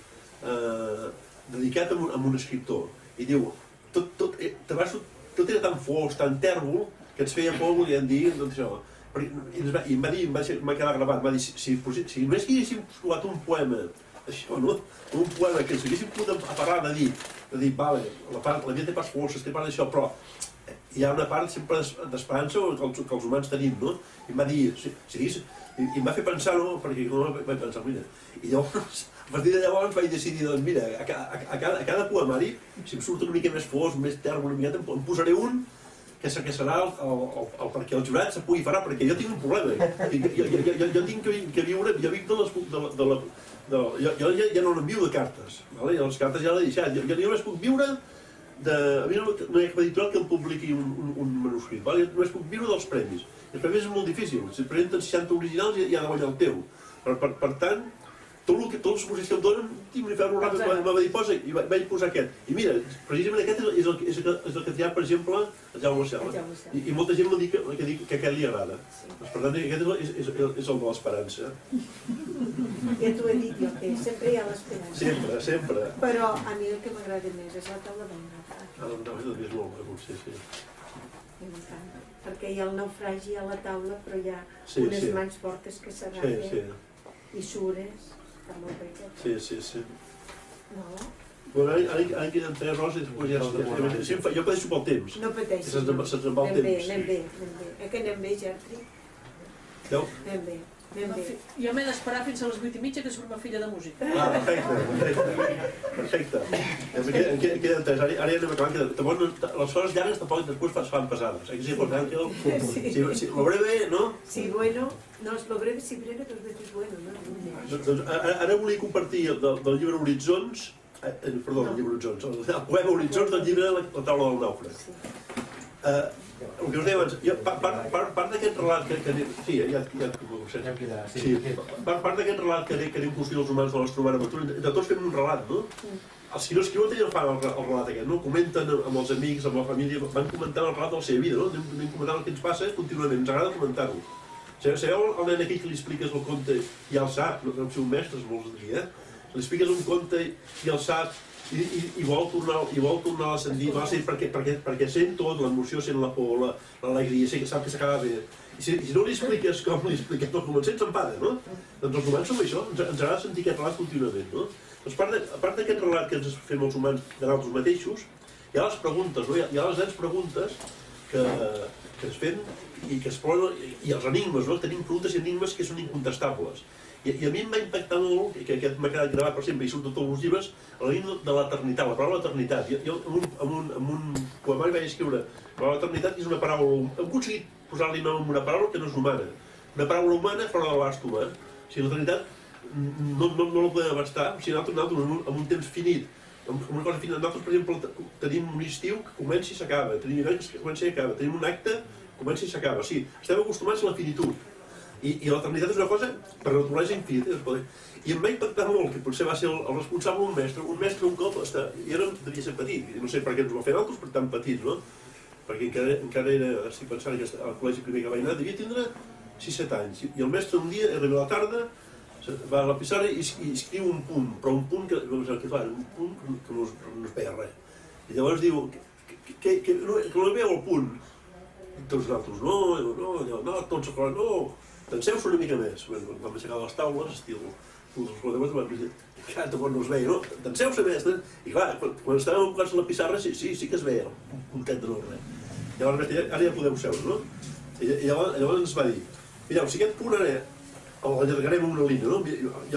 dedicat a un escriptor. I diu, tot era tan fos, tan tèrbol, que ens feia por, volien dir, doncs això. I em va dir, m'ha quedat gravat, va dir, si només que haguéssim trobat un poema, això, no? Un poema que ens haguéssim pogut aferrar de dir, vale, la vida té parts fosses, té part d'això, però hi ha una part sempre d'esperança que els humans tenim, no? I em va dir, i em va fer pensar, no? Perquè no vaig pensar, mira, i llavors, a partir de llavors vaig decidir, doncs mira, a cada poemari, si em surt una mica més fos, més tèrbol, em posaré un que serà el perquè el jurat se pugui parar, perquè jo tinc un problema. Jo tinc que viure, jo vic jo ja no n'envio de cartes, les cartes ja l'he deixat, jo només puc viure a mi no hi ha cap editorial que em publiqui un manuscrit, només puc viure dels premis. Els premis és molt difícil, si et presenten 60 originals i ha de guanyar el teu. Per tant, tots els suposits que em donen, tinc que fer-lo ràpid, em va dir, posa, i vaig posar aquest. I mira, precisament aquest és el que ha triat, per exemple, el Jaume Cela. I molta gent m'ha dit que aquest li agrada. Per tant, aquest és el de l'esperança. Ja t'ho he dit jo, que sempre hi ha l'esperança. Sempre. Però a mi el que m'agrada més és la taula del naufragi. El naufragi és molt maco, sí. M'encanta, perquè hi ha el naufragi a la taula, però hi ha unes mans fortes que s'agafen i sures. Sí. Bueno, ara en queden 3 hores i després ja... Jo pateixo pel temps. No pateixis. Se'ns en va el temps. Anem bé. Que anem bé, Gertri? Anem bé. Jo m'he d'esperar fins a les 8:30 que surt ma filla de música. Ah, perfecte. En queden 3. Ara ja anem acabant. Les hores llargues tampoc després es fan pesades. Hay que ser por Ángel. Lo breve, ¿no? Sí, bueno. No, lo breve, si breve, dos veces bueno, no? Ara volia compartir del llibre Horitzons, perdó, el llibre Horitzons, el poema Horitzons del llibre La taula del nàufrag. El que us deia abans, part d'aquest relat que... Sí, ja ho sé. Part d'aquest relat que diu construir els humans de l'Astromar Aventura, entre tots fem un relat, no? Els que no escriuen també fan el relat aquest, no? Comenten amb els amics, amb la família, van comentant el relat de la seva vida, no? Anem comentant el que ens passa contínuament, ens agrada comentar-ho. Sabeu el nen aquí que li expliques el conte i el sap, no sé un mestre, molts d'aquí, li expliques un conte i el sap i vol tornar a l'ascendir, perquè sent tot, l'emoció, sent la por, l'alegria, sap que s'acaba bé. I si no li expliques com li expliques tot començant, s'empada, no? Doncs els humans som això, ens agrada sentir aquest relat contínuament, no? Doncs a part d'aquest relat que ens fem els humans de nosaltres mateixos, hi ha les preguntes, no? Hi ha les grans preguntes que es fem i que exploren, i els enigmes, no? Tenim preguntes i enigmes que són incontestables. I a mi em va impactar molt, que aquest m'ha quedat gravat per sempre i surt a tots els llibres, l'enigma de l'eternitat, la paraula eternitat. Jo en un poemari vaig escriure la paraula eternitat és una paraula, hem aconseguit posar-li nom a una paraula que no és humana. Una paraula humana fora de l'abast humà. O sigui, l'eternitat no la podem abastar, o sigui, nosaltres en un temps finit, amb una cosa finita. Nosaltres, per exemple, tenim un estiu que comença i s'acaba, tenim hivern que comença i s'acaba, tenim un acte que comença i s'acaba. O sigui, estem acostumats a la finitud. I l'eternitat és una cosa per naturalesa infinita. I em va impactar molt, que potser va ser el responsable un mestre un cop, i ara devia ser petit, no sé per què ens ho va fer altres, però tan petits, no? Perquè encara era, estic pensant que al col·legi primer que vaig anar, devia tindre 6-7 anys. I el mestre un dia, arriba a la tarda, va a la pissarra i escriu un punt, però un punt que no es veia res. I llavors diu, que no veu el punt. I tots nosaltres, no, tots a no, danseu-se una mica més. Vam aixecar les taules, estil, els quadres van dir, que tampoc no es veia, no, danseu-se més. I clar, quan estàvem enfocats a la pissarra, sí que es veia, un puntet de no res. Llavors, ara ja podeu seure, no? I llavors ens va dir, mireu, si aquest punt ara l'allargarem una línia, no?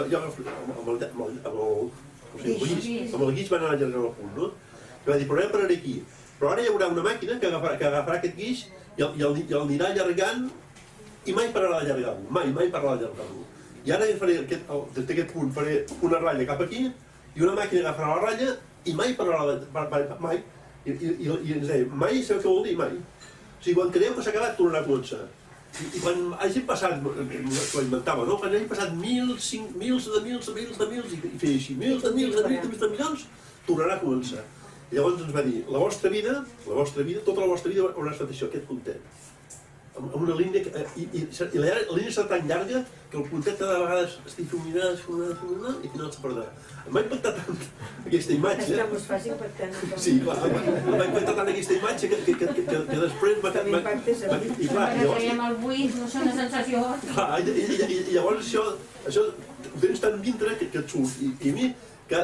Amb el guix van anar allargant el punt, no? I va dir, però ara pararé aquí. Però ara hi haurà una màquina que agafarà aquest guix i el anirà allargant i mai pararà d'allargar-lo, mai pararà d'allargar-lo. I ara faré, des d'aquest punt, faré una ratlla cap aquí i una màquina agafarà la ratlla i mai pararà mai. I ens deia, mai, sabeu què vol dir? Mai. O sigui, quan creieu que s'ha acabat, tornarà a començar. I quan hagi passat, ho inventava, no? Quan hagi passat mils de mils, i feia així, mils de milions, tornarà a començar. I llavors ens va dir, la vostra vida, tota la vostra vida haurà estat això, aquest puntet. Amb una línia, i la línia serà tan llarga que el puntet cada vegada es difuminarà, i al final se perdrà. Em va impactar tant aquesta imatge... És que mos fas impactar. Sí, clar, em va impactar tant aquesta imatge que després va... I clar, llavors... Veiem el buit, no sé, una sensació... I llavors això ho tens tan dintre que et surt. I a mi,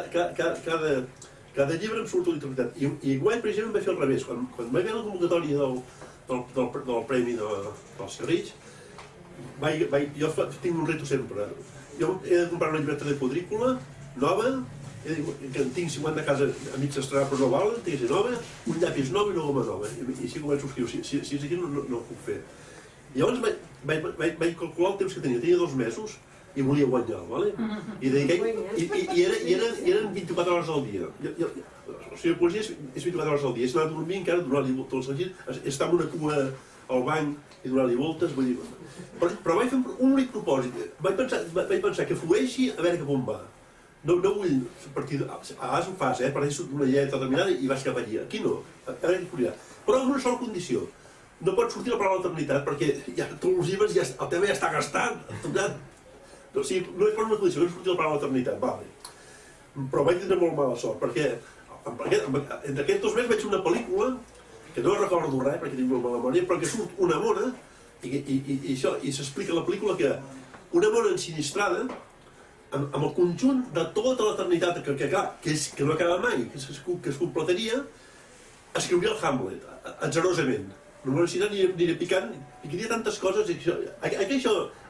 cada llibre em surt l'eternitat. I guai, per exemple, em va fer al revés. Quan vaig veure la convocatòria del Premi dels Carrills, jo tinc un reto sempre. Jo he de comprar una llibreta de quadrícula nova, que en tinc 50 a casa a mig estrenar però no valen, tinc que ser nova, un llapis nou i una goma nova. I així començo a escriure. Si és aquí no ho puc fer. I llavors vaig calcular el temps que tenia 2 mesos i volia guanyar, vale? I eren 24 hores al dia. O sigui, la poesia és 24 hores al dia. És anar a dormir encara, donar-li voltes al llit, estar en una cua al banc i donar-li voltes, vull dir... Però vaig fer un únic propòsit. Vaig pensar que flueixi a veure cap on va. No vull partir... A vegades ho fas, parteixo d'una idea determinada i vas cap allà. Aquí no, a veure què fluirà. Però amb una sola condició. No pot sortir la paraula eternitat perquè tots els llibres, el tema ja està gastat, tocat. O sigui, no hi pot una condició, no sortir la paraula eternitat, vale. Però vaig tindre molt mala sort, perquè entre aquests 2 mesos vaig fer una pel·lícula, que no recordo res perquè tinc molt mala memòria, però que surt una mona, i s'explica a la pel·lícula que una mona ensinistrada, amb el conjunt de tota l'eternitat, que no acaba mai, que es completaria, escriuria el Hamlet, atzerosament. No m'ho ensenyat ni picant, i que hi ha tantes coses, això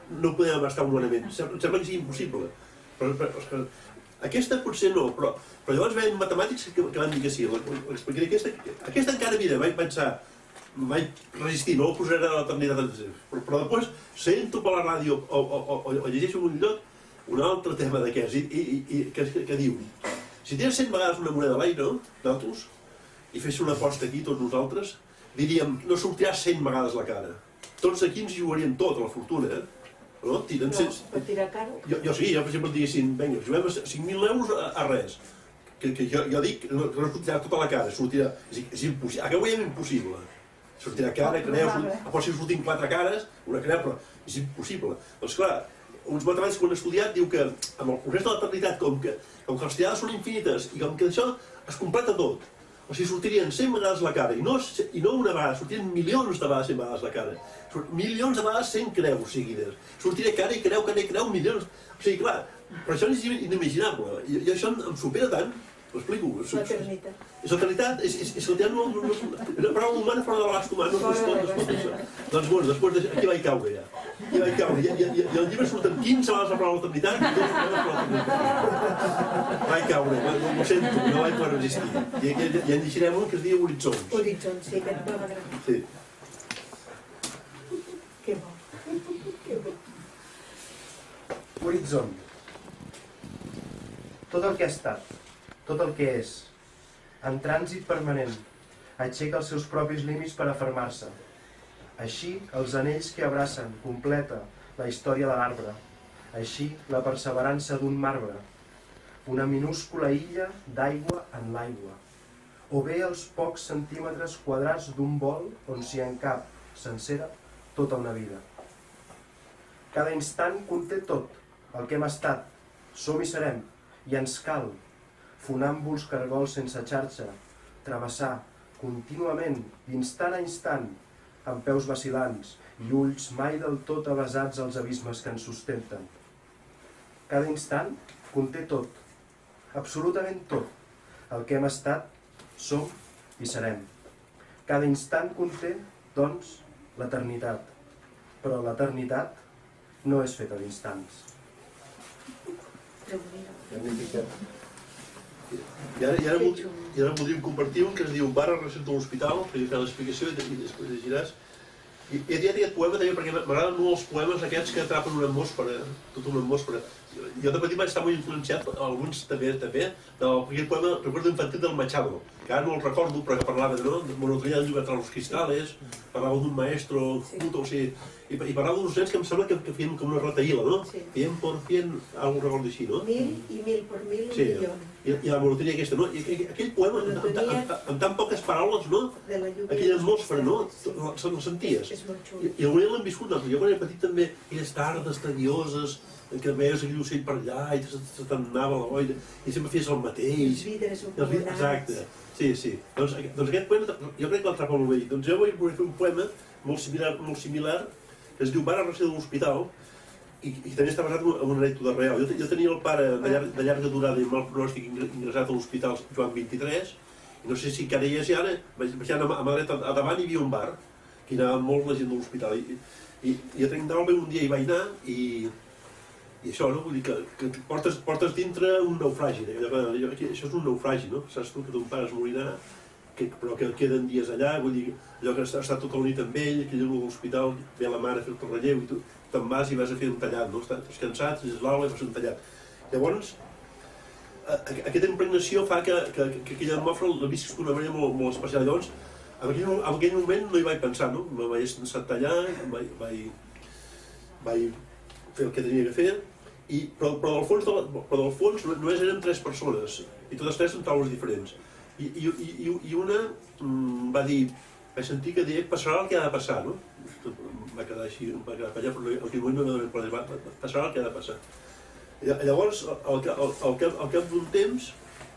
no ho podem abastar humanament. Em sembla que sigui impossible. Però aquesta potser no, però llavors veiem matemàtics que van dir que sí. Aquesta encara, mira, vaig pensar, vaig resistir, no ho posaré a l'eternitat, però després sento per la ràdio o llegeixo en un lloc un altre tema d'aquests que diu: si tens 100 vegades una moneda a l'aire, nosaltres, i fes una aposta aquí tots nosaltres, diríem, no sortirà 100 vegades la cara. Tots aquí ens jugaríem tot, a la fortuna, no? Per tirar cara? Jo sí, jo per exemple diguessin, vinga, juguem a 5.000 euros a res. Que jo dic que no sortirà tota la cara, sortirà... És impossible, a què ho veiem impossible? Sortirà cara, creus, pot ser sortint 4 cares, una creu, però és impossible. Doncs clar, uns matemàtics que ho han estudiat diu que amb el progrés de l'eternitat, com que les tirades són infinites i com que això es completa tot, o sigui, sortirien 100 vegades la cara, i no una vegada, sortirien milions de vegades 100 vegades la cara. Milions de vegades 100 creus seguides. Sortiria cara i creu, milions... O sigui, clar, però això és inimaginable. I això em supera tant, ho explico. L'eternitat. És l'eternitat, és la paraula humana fora de l'abast humà, no es pot això. Doncs bueno, després aquí vaig caure ja. Aquí vaig caure. I al llibre surten 15 vegades la paraula eternitat i 2 vegades la eternitat. Vaig caure, ho sento, no vaig poder resistir. I en llegirem un que es diu Horitzons. Horitzons, sí, aquest va m'agradar. Sí. Que bo. Que bo. Horitzon. Tot el que ha estat, tot el que és, en trànsit permanent, aixeca els seus propis límits per afermar-se. Així, els anells que abracen, completa la història de l'arbre. Així, la perseverança d'un marbre. Una minúscula illa d'aigua en l'aigua. O bé els pocs centímetres quadrats d'un bol on s'hi encap, sencera, tota una vida. Cada instant conté tot, el que hem estat, som i serem, i ens cal, funàmbuls cargols sense xarxa, travessar, contínuament, d'instant a instant, amb peus vacil·lants i ulls mai del tot avesats als abismes que ens sustenten. Cada instant conté tot, absolutament tot, el que hem estat, som i serem. Cada instant conté, doncs, l'eternitat, però l'eternitat no és feta d'instants. I ara voldríem compartir un que es diu Barra recepta de l'hospital, que hi ha l'explicació i després llegiràs. I he triat aquest poema també perquè m'agraden molt els poemes aquests que atrapen una atmosfera, tota una atmosfera. Jo de petit vaig estar molt influenciat, alguns també, d'aquest poema, recordo infantil del Machado, que ara no el recordo, però que parlava de monotonia del jugar als cristales, parlava d'un maestro, o sigui, i parlava d'uns nens que em sembla que feien com una retaïla, no? Feien por cien, algun record així, no? 1000 i 1000 por 1000 un milió. I la monotonia aquesta, no? I aquell poema, amb tan poques paraules, no? Aquella atmosfera, no? Se'l senties. I avui l'hem viscut, jo quan era petit també, aquelles tardes tedioses, que veies aquell ocell per allà i se t'anava la boira i sempre feies el mateix. Els vidres ocuponats. Exacte, sí. Doncs aquest poema, jo crec que l'atrapa molt bé. Doncs jo vull fer un poema molt similar, que es diu Barra recepta de l'hospital, i també està basat en una anècdota real. Jo tenia el pare de llarga durada i mal pronòstic ingressat a l'hospital Joan 23, i no sé si encara hi és, i ara, baixant a mà dreta a davant hi havia un bar, que hi anava molt la gent de l'hospital. I a Trinidad un dia hi vaig anar, i això, no? Vull dir que portes dintre un naufragi. Això és un naufragi, no? Saps tu que ton pare es morirà, però que queden dies allà, vull dir, allò que has estat tota la nit amb ell, que llego a l'hospital, ve la mare a fer-te el relleu i tu te'n vas i vas a fer un tallat, no? Estàs cansat, és l'aula i fas un tallat. Llavors, aquesta impregnació fa que aquella atmosfera la visquis d'una manera molt especial. Llavors, en aquell moment no hi vaig pensar, no? Me vaig sentar allà, vaig fer el que tenia que fer, però del fons només eren 3 persones, i totes 3 en taules diferents. I una va dir, vaig sentir que deia, passarà el que ha de passar, no? Va quedar així, va quedar allà, però en aquell moment no va dir, passarà el que ha de passar. Llavors, al cap d'un temps,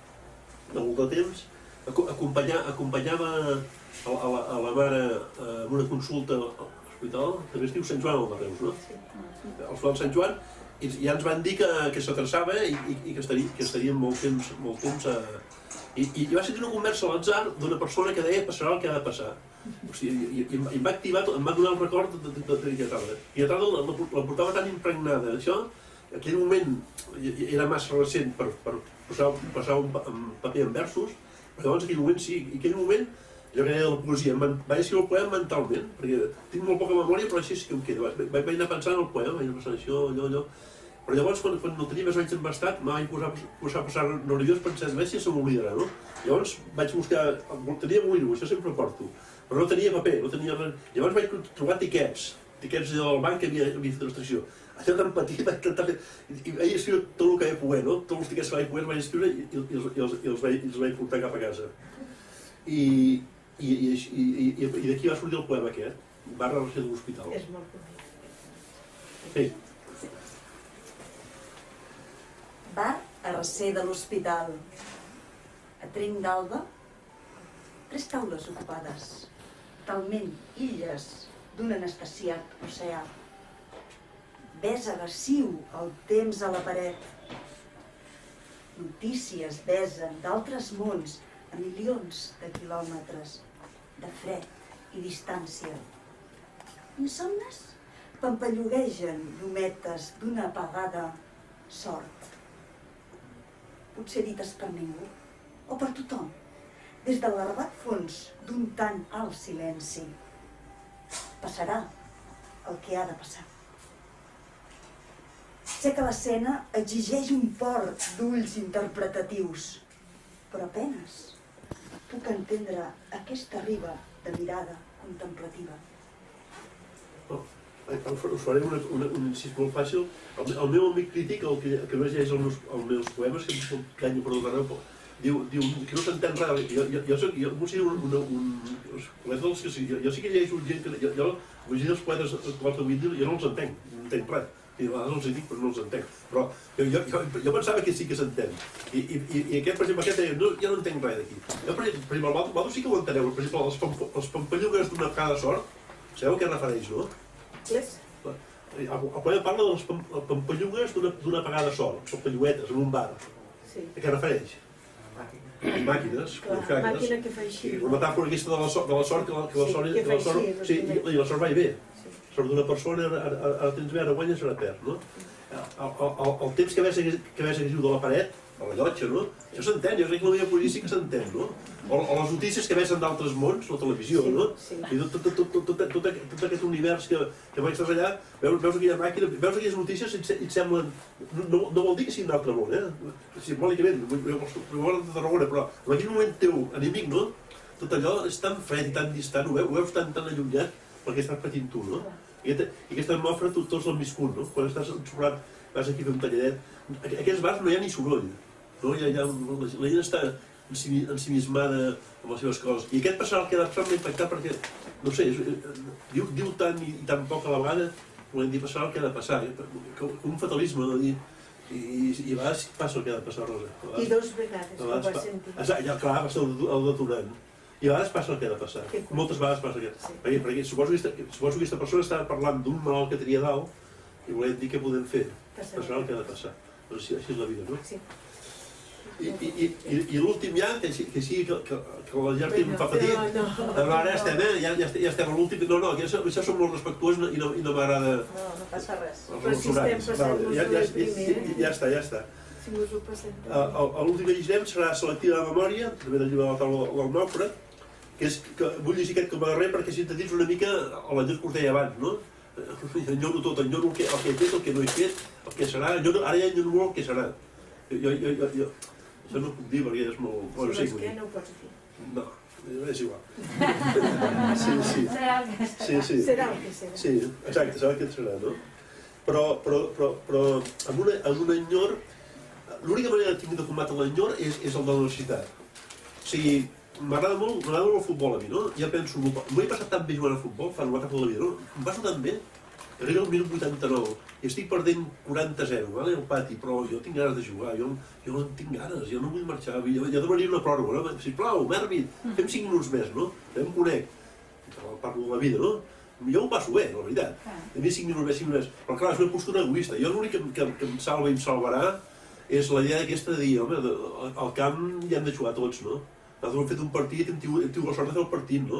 acompanyava a la mare en una consulta a l'hospital, també es diu Sant Joan al de Reus, no? A l'hospital de Sant Joan, i ja ens van dir que s'atrasava i que estaríem molt temps I va sentir una conversa a l'atzar d'una persona que deia passarà el que ha de passar. O sigui, i em va activar, em va donar el record d'aquella tarda. I la tarda la portava tan impregnada. Això, en aquell moment, era massa recent per passar un paper en versos, però llavors en aquell moment sí. I en aquell moment, jo creia la poesia, vaig escriure el poema mentalment, perquè tinc molt poca memòria, però així sí que em queda. Vaig anar pensant en el poema, vaig anar pensant això, allò. Però llavors, quan no tenia més anys embastat, me vaig posar a passar nerviós pensant, a veure si se m'oblidarà, no? Llavors vaig buscar, tenia bolígraf, això sempre ho porto, però no tenia paper, no tenia res. Llavors vaig trobar tiquets del banc que havia fet il·lustració. Allò tan petit, vaig intentar fer... I vaig escriure tot el que vaig poder, no? Tots els tiquets que vaig poder vaig escriure i els vaig portar cap a casa. I d'aquí va sortir el poema aquest, Barra Recer de l'Hospital. És molt bonic. Sí. Bar a Recer de l'Hospital. A Trenc d'Alba, 3 taules ocupades, talment illes d'un anestesiat oceà. Ves agressiu el temps a la paret. Notícies besen d'altres mons a milions de quilòmetres de fred i distància. Insomnes pampalluguegen llumetes d'una apagada sort. Potser dites per ningú, o per tothom, des de l'arbat fons d'un tan alt silenci. Passarà el que ha de passar. Sé que l'escena exigeix un port d'ulls interpretatius, però apenes puc entendre aquesta riba de mirada contemplativa. Us faré un incís molt fàcil. El meu amic crític, el que no llegeix els meus poemes, que em canya per donar diu que no s'entén res. Jo considero un poeta dels que sí. Jo sí que llegeixo gent que... Jo llegeixo els poetes de Whitney i jo no els entenc, no entenc res. I a vegades els hi dic, però no els entenc. Però jo pensava que sí que s'entén. I aquest, per exemple, aquest deia, jo no entenc res d'aquí. Jo, per exemple, el Baldo sí que ho enteneu. Per exemple, les pampallugues d'una cada sort, sabeu a què refereix, no? El poema parla de les pampallugues d'una apagada sol, pampalluguetes, en un bar. A què refereix? Màquines, màquina que fa així. La metàfora aquesta de la sort, que la sort va i ve. Sort d'una persona, ara tens bé, ara guanyes, ara perds, no? El temps que ves agressiu de la paret, a la llotja, no? Això s'entén, jo crec que la meva poesia sí que s'entén, no? O les notícies que vesen d'altres mons, la televisió, no? I tot aquest univers que vaig estar allà, veus aquella màquina, veus aquelles notícies i et semblen... No vol dir que sigui un altre món, simbòlicament, igual de Tarragona, però en aquell moment teu enemic, no? Tot allò és tan fred i tan distant, ho veus tan allunyat perquè estàs patint tu, no? I aquesta atmosfera tots l'han viscut, no? Quan estàs ensorrat, vas aquí a fer un talladet, a aquests bars no hi ha ni soroll, no? La gent està ensimismada amb les seves coses. I aquest passar el que m'ha impactat perquè, no sé, diu tant i tan poc a la vegada, volem dir passar el que ha de passar, com un fatalisme, no? I a vegades passa el que ha de passar, Rosa. I 2 vegades ho vas sentir. Ja, clar, va ser el detonant. I a vegades passa el que ha de passar. Moltes vegades passa el que ha de passar. Perquè suposo que aquesta persona estava parlant d'un malalt que tenia dalt i volem dir què podem fer. Passarà el que ha de passar. Però així és la vida, no? Sí. I l'últim ja, que sí, que la Gerti em fa patir. Ara ja estem, ja estem a l'últim. No, això som molt respectuosos i no m'agrada... No passa res. Però si estem passant-nos el primer... Ja està. Si us ho passem. L'últim que llegirem serà Selectiva de Memòria, també del llibre de la taula del Nofre, que vull llegir aquest com a darrer perquè sintetitza una mica el que us deia abans, no? Enyoro tot, enyoro el que he fet, el que no he fet, el que serà, ara ja enyoro molt el que serà. Això no ho puc dir perquè és molt... Si vols què, no ho pots dir. No, és igual. Sí. Serà el que serà. Serà el que serà. Sí, exacte, serà el que serà, no? Però amb un enyor, l'única manera que tinc de combatre l'enyor és el de la universitat. O sigui, m'agrada molt el futbol a mi, no? Ja penso, m'ho he passat tan bé jugant a futbol, fa una etapa de la vida, no? Em passo tan bé. Arriba al minut 89 i estic perdent 40-0 al pati, però jo tinc ganes de jugar, jo no en tinc ganes, jo no vull marxar, jo demanaria una pròrroga, no? Sisplau, Mervin, fem 5 minuts més, no? Ja em conec, parlo de la vida, no? Jo ho passo bé, la veritat. A mi 5 minuts més, però clar, és una postura egoista. Jo l'únic que em salva i em salvarà és la idea aquesta de dir, home, al camp ja hem de jugar tots, no? Nosaltres hem fet un partit, hem tingut la sort de fer el partit, no?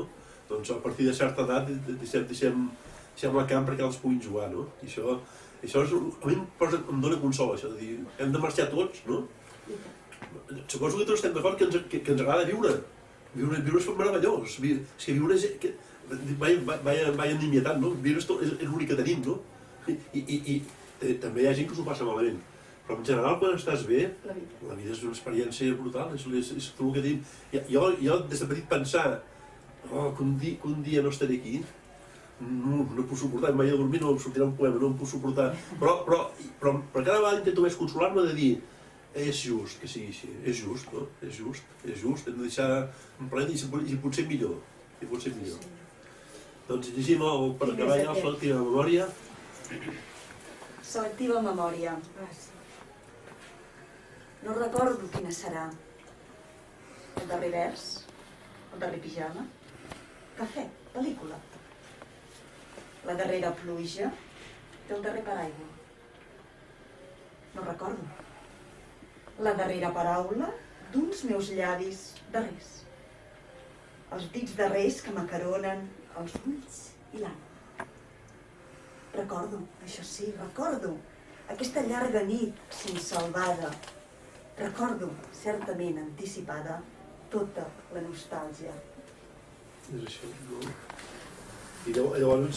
doncs a partir de certa edat deixem el camp perquè els puguin jugar, no? I això a mi em dóna consol, això de dir, hem de marxar tots, no? Suposo que tots estem d'acord que ens agrada viure. Viure és meravellós. És que viure és... Vaya nimietat, no? Viure és l'únic que tenim, no? I també hi ha gent que s'ho passa malament. Però en general, quan estàs bé, la vida és una experiència brutal. És tot el que tenim. Jo, des de petit, pensar que un dia no estaré aquí, no puc suportar, mai a dormir no em sortirà un poema, no em puc suportar. Però cada vegada intento més consolar-me de dir és just que sigui així, és just, no? És just, hem de deixar un planeta i pot ser millor, Doncs llegim per acabar ja la selectiva memòria. Selectiva memòria. No recordo quina serà. El darrer vers, el darrer pijama, cafè, pel·lícula. La darrera pluja i el darrer paraigua. No recordo. La darrera paraula d'uns meus llavis darrers. Els dits darrers que m'acaronen els ulls i l'ànima. Recordo, això sí, recordo aquesta llarga nit sense albada. Recordo, certament anticipada, tota la nostàlgia. És això, no? I llavors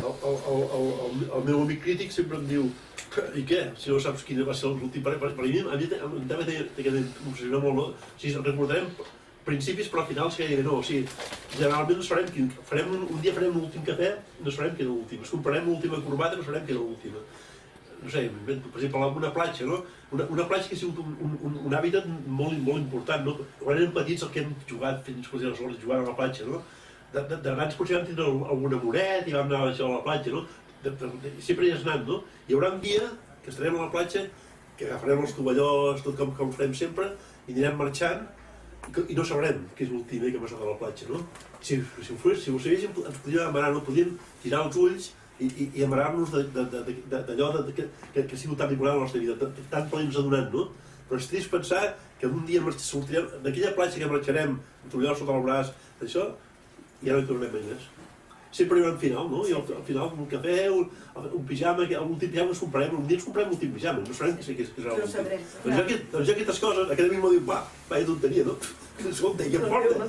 el meu amic crític sempre em diu i què? Si no saps quin va ser l'últim... Per mi, a mi em m'obsessiona molt, no? O sigui, recordarem principis però finals gairebé no. O sigui, generalment un dia farem l'últim cafè, no farem que era l'últim. Ens comprarem l'última corbata, no farem que era l'última. No sé, per exemple, una platja, no? Una platja que ha sigut un hàbitat molt important, no? Quan érem petits el que hem jugat fins quasi les hores jugant a la platja, no? De grans potser vam tindre algun amoret i vam anar a la platja, no? Sempre hi has anat, no? Hi haurà un dia que estarem a la platja, que agafarem els tovallots, tot com farem sempre, i anirem marxant, i no sabrem què és l'últim que hem estat a la platja, no? Si ho sabéssim, ens podríem amarar, no? Podríem tirar els ulls i amarar-nos d'allò que ha sigut tan important a la nostra vida, tant per ens ha donat, no? Però és trist pensar que un dia sortirem d'aquella platja que marxarem, amb tovallots sota el braç, d'això, i ja no hi tornarem mai més. Sempre hi haurà un final, no? I al final un cafè, un pijama, l'últim pijama ens comprarem, un dia ens comprarem l'últim pijama, no sabrem què serà l'últim. Doncs ja aquestes coses, aquest amic m'ho diu, vaya tonteria, no? Escolta, què importa?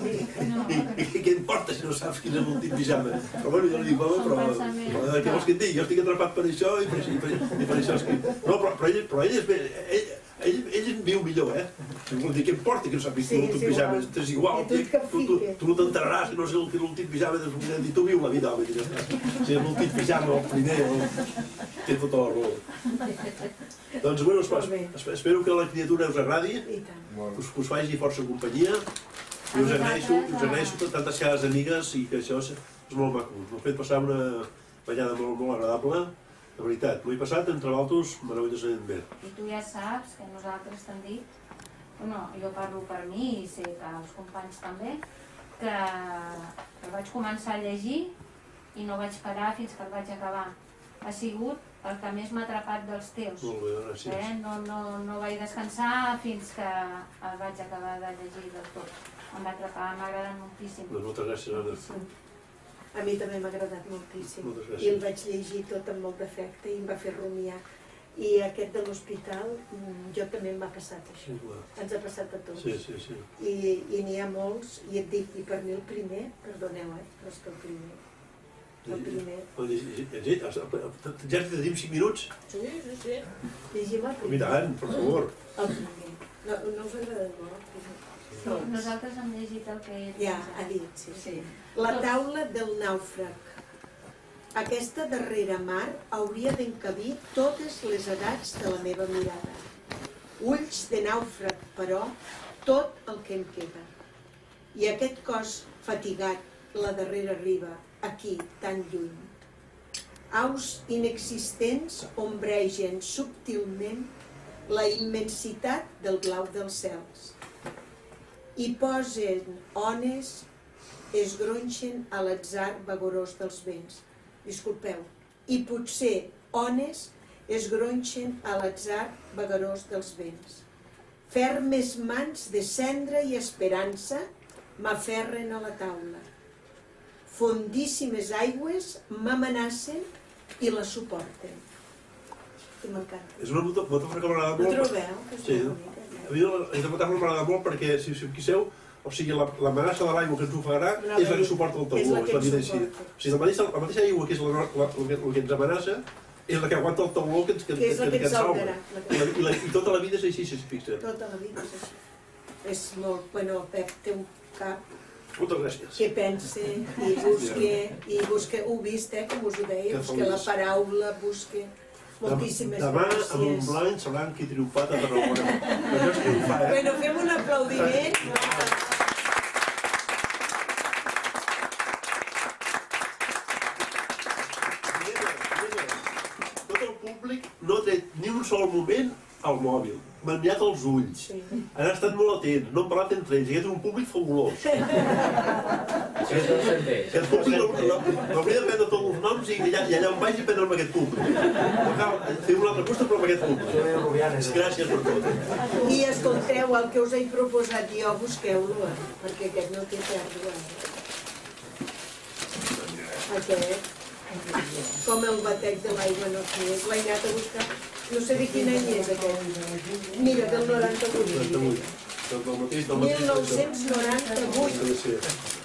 I què importa si no saps quin és l'últim pijama? Però bueno, jo li dic, home, què vols que et digui? Jo estic atrapat per això i per això escric. No, però ell és bé, ell viu millor, eh? Vol dir, què importa que no sàpiguis l'últim pijama? És igual, tu no t'enteraràs que no sé l'últim pijama, i tu viu la vida, home, ja està. Si és l'últim pijama, el primer, té tota la raó. Doncs, bueno, espero que la criatura us agradi, us faci força companyia, i us agraeixo tantes cares amigues i que això és molt maco. M'ha fet passar una ballada molt agradable. De veritat, m'ho he passat entre l'altres meravellosament bé. I tu ja saps que nosaltres t'hem dit, bueno, jo parlo per mi i sé que els companys també, que el vaig començar a llegir i no vaig parar fins que el vaig acabar. Ha sigut el que més m'ha atrapat dels teus. Molt bé, gràcies. No vaig descansar fins que el vaig acabar de llegir del tot. Em va atrapar, m'ha agradat moltíssim. Moltes gràcies, Anna. A mi també m'ha agradat moltíssim. I el vaig llegir tot amb molt d'efecte i em va fer rumiar. I aquest de l'hospital, jo també em va passat això. Ens ha passat a tots. Sí. I n'hi ha molts, i et dic, i per mi el primer, perdoneu, però és que el primer. Ja tenim 5 minuts? Sí. Llegim el primer. I tant, per favor. El primer. No us agrada molt? Nosaltres hem llegit el que ell ja ha dit, sí. La taula del nàufrag. Aquesta darrera mar hauria d'encabir totes les edats de la meva mirada. Ulls de nàufrag, però, tot el que em queda. I aquest cos fatigat, la darrera riba, aquí, tan lluny. Aus inexistents ombregen subtilment la immensitat del blau dels cels. I posen ones, es gronxen a l'atzar vagorós dels vents. Disculpeu. I potser ones es gronxen a l'atzar vagorós dels vents. Fermes mans de cendra i esperança m'aferren a la taula. fondíssimes aigües m'amenacen i la suporten. I m'encanta. És una metàfora que m'agrada molt. Ho trobeu? Sí. A mi aquesta metàfora m'agrada molt perquè, si em quisseu, o sigui, l'amenaça de l'aigua que ens ofegarà és la que suporta el tauló, és la vida en si. O sigui, la mateixa aigua que és el que ens amenaça és la que aguanta el tauló que ens salva. I tota la vida és així, si s'hi fixen. Tota la vida és així. És molt... Bueno, el Pep té un cap moltes gràcies. Que pense i busque, ho vist, com us ho deia, busque la paraula, busque moltíssimes gràcies. Demà, a Montblanc, sabran qui ha triomfat a Tarragona. Això és triomfar, eh? Bueno, fem un aplaudiment. Tot el públic no ha tret ni un sol moment al mòbil. M'han mirat els ulls. Han estat molt atents, no han parlat entre ells. Aquest és un públic fabulós. Aquest públic l'hauria de prendre tots els noms i allà on vagi prendre amb aquest públic. Fem una altra costa però amb aquest públic. Gràcies per tot. I escolteu, el que us he proposat jo, busqueu-lo, perquè aquest no té pèrdua. Aquest, com el batec de l'aigua no sé, l'he anat a buscar. No sé de quin any és aquest. Mira, del 98. 98. 1998.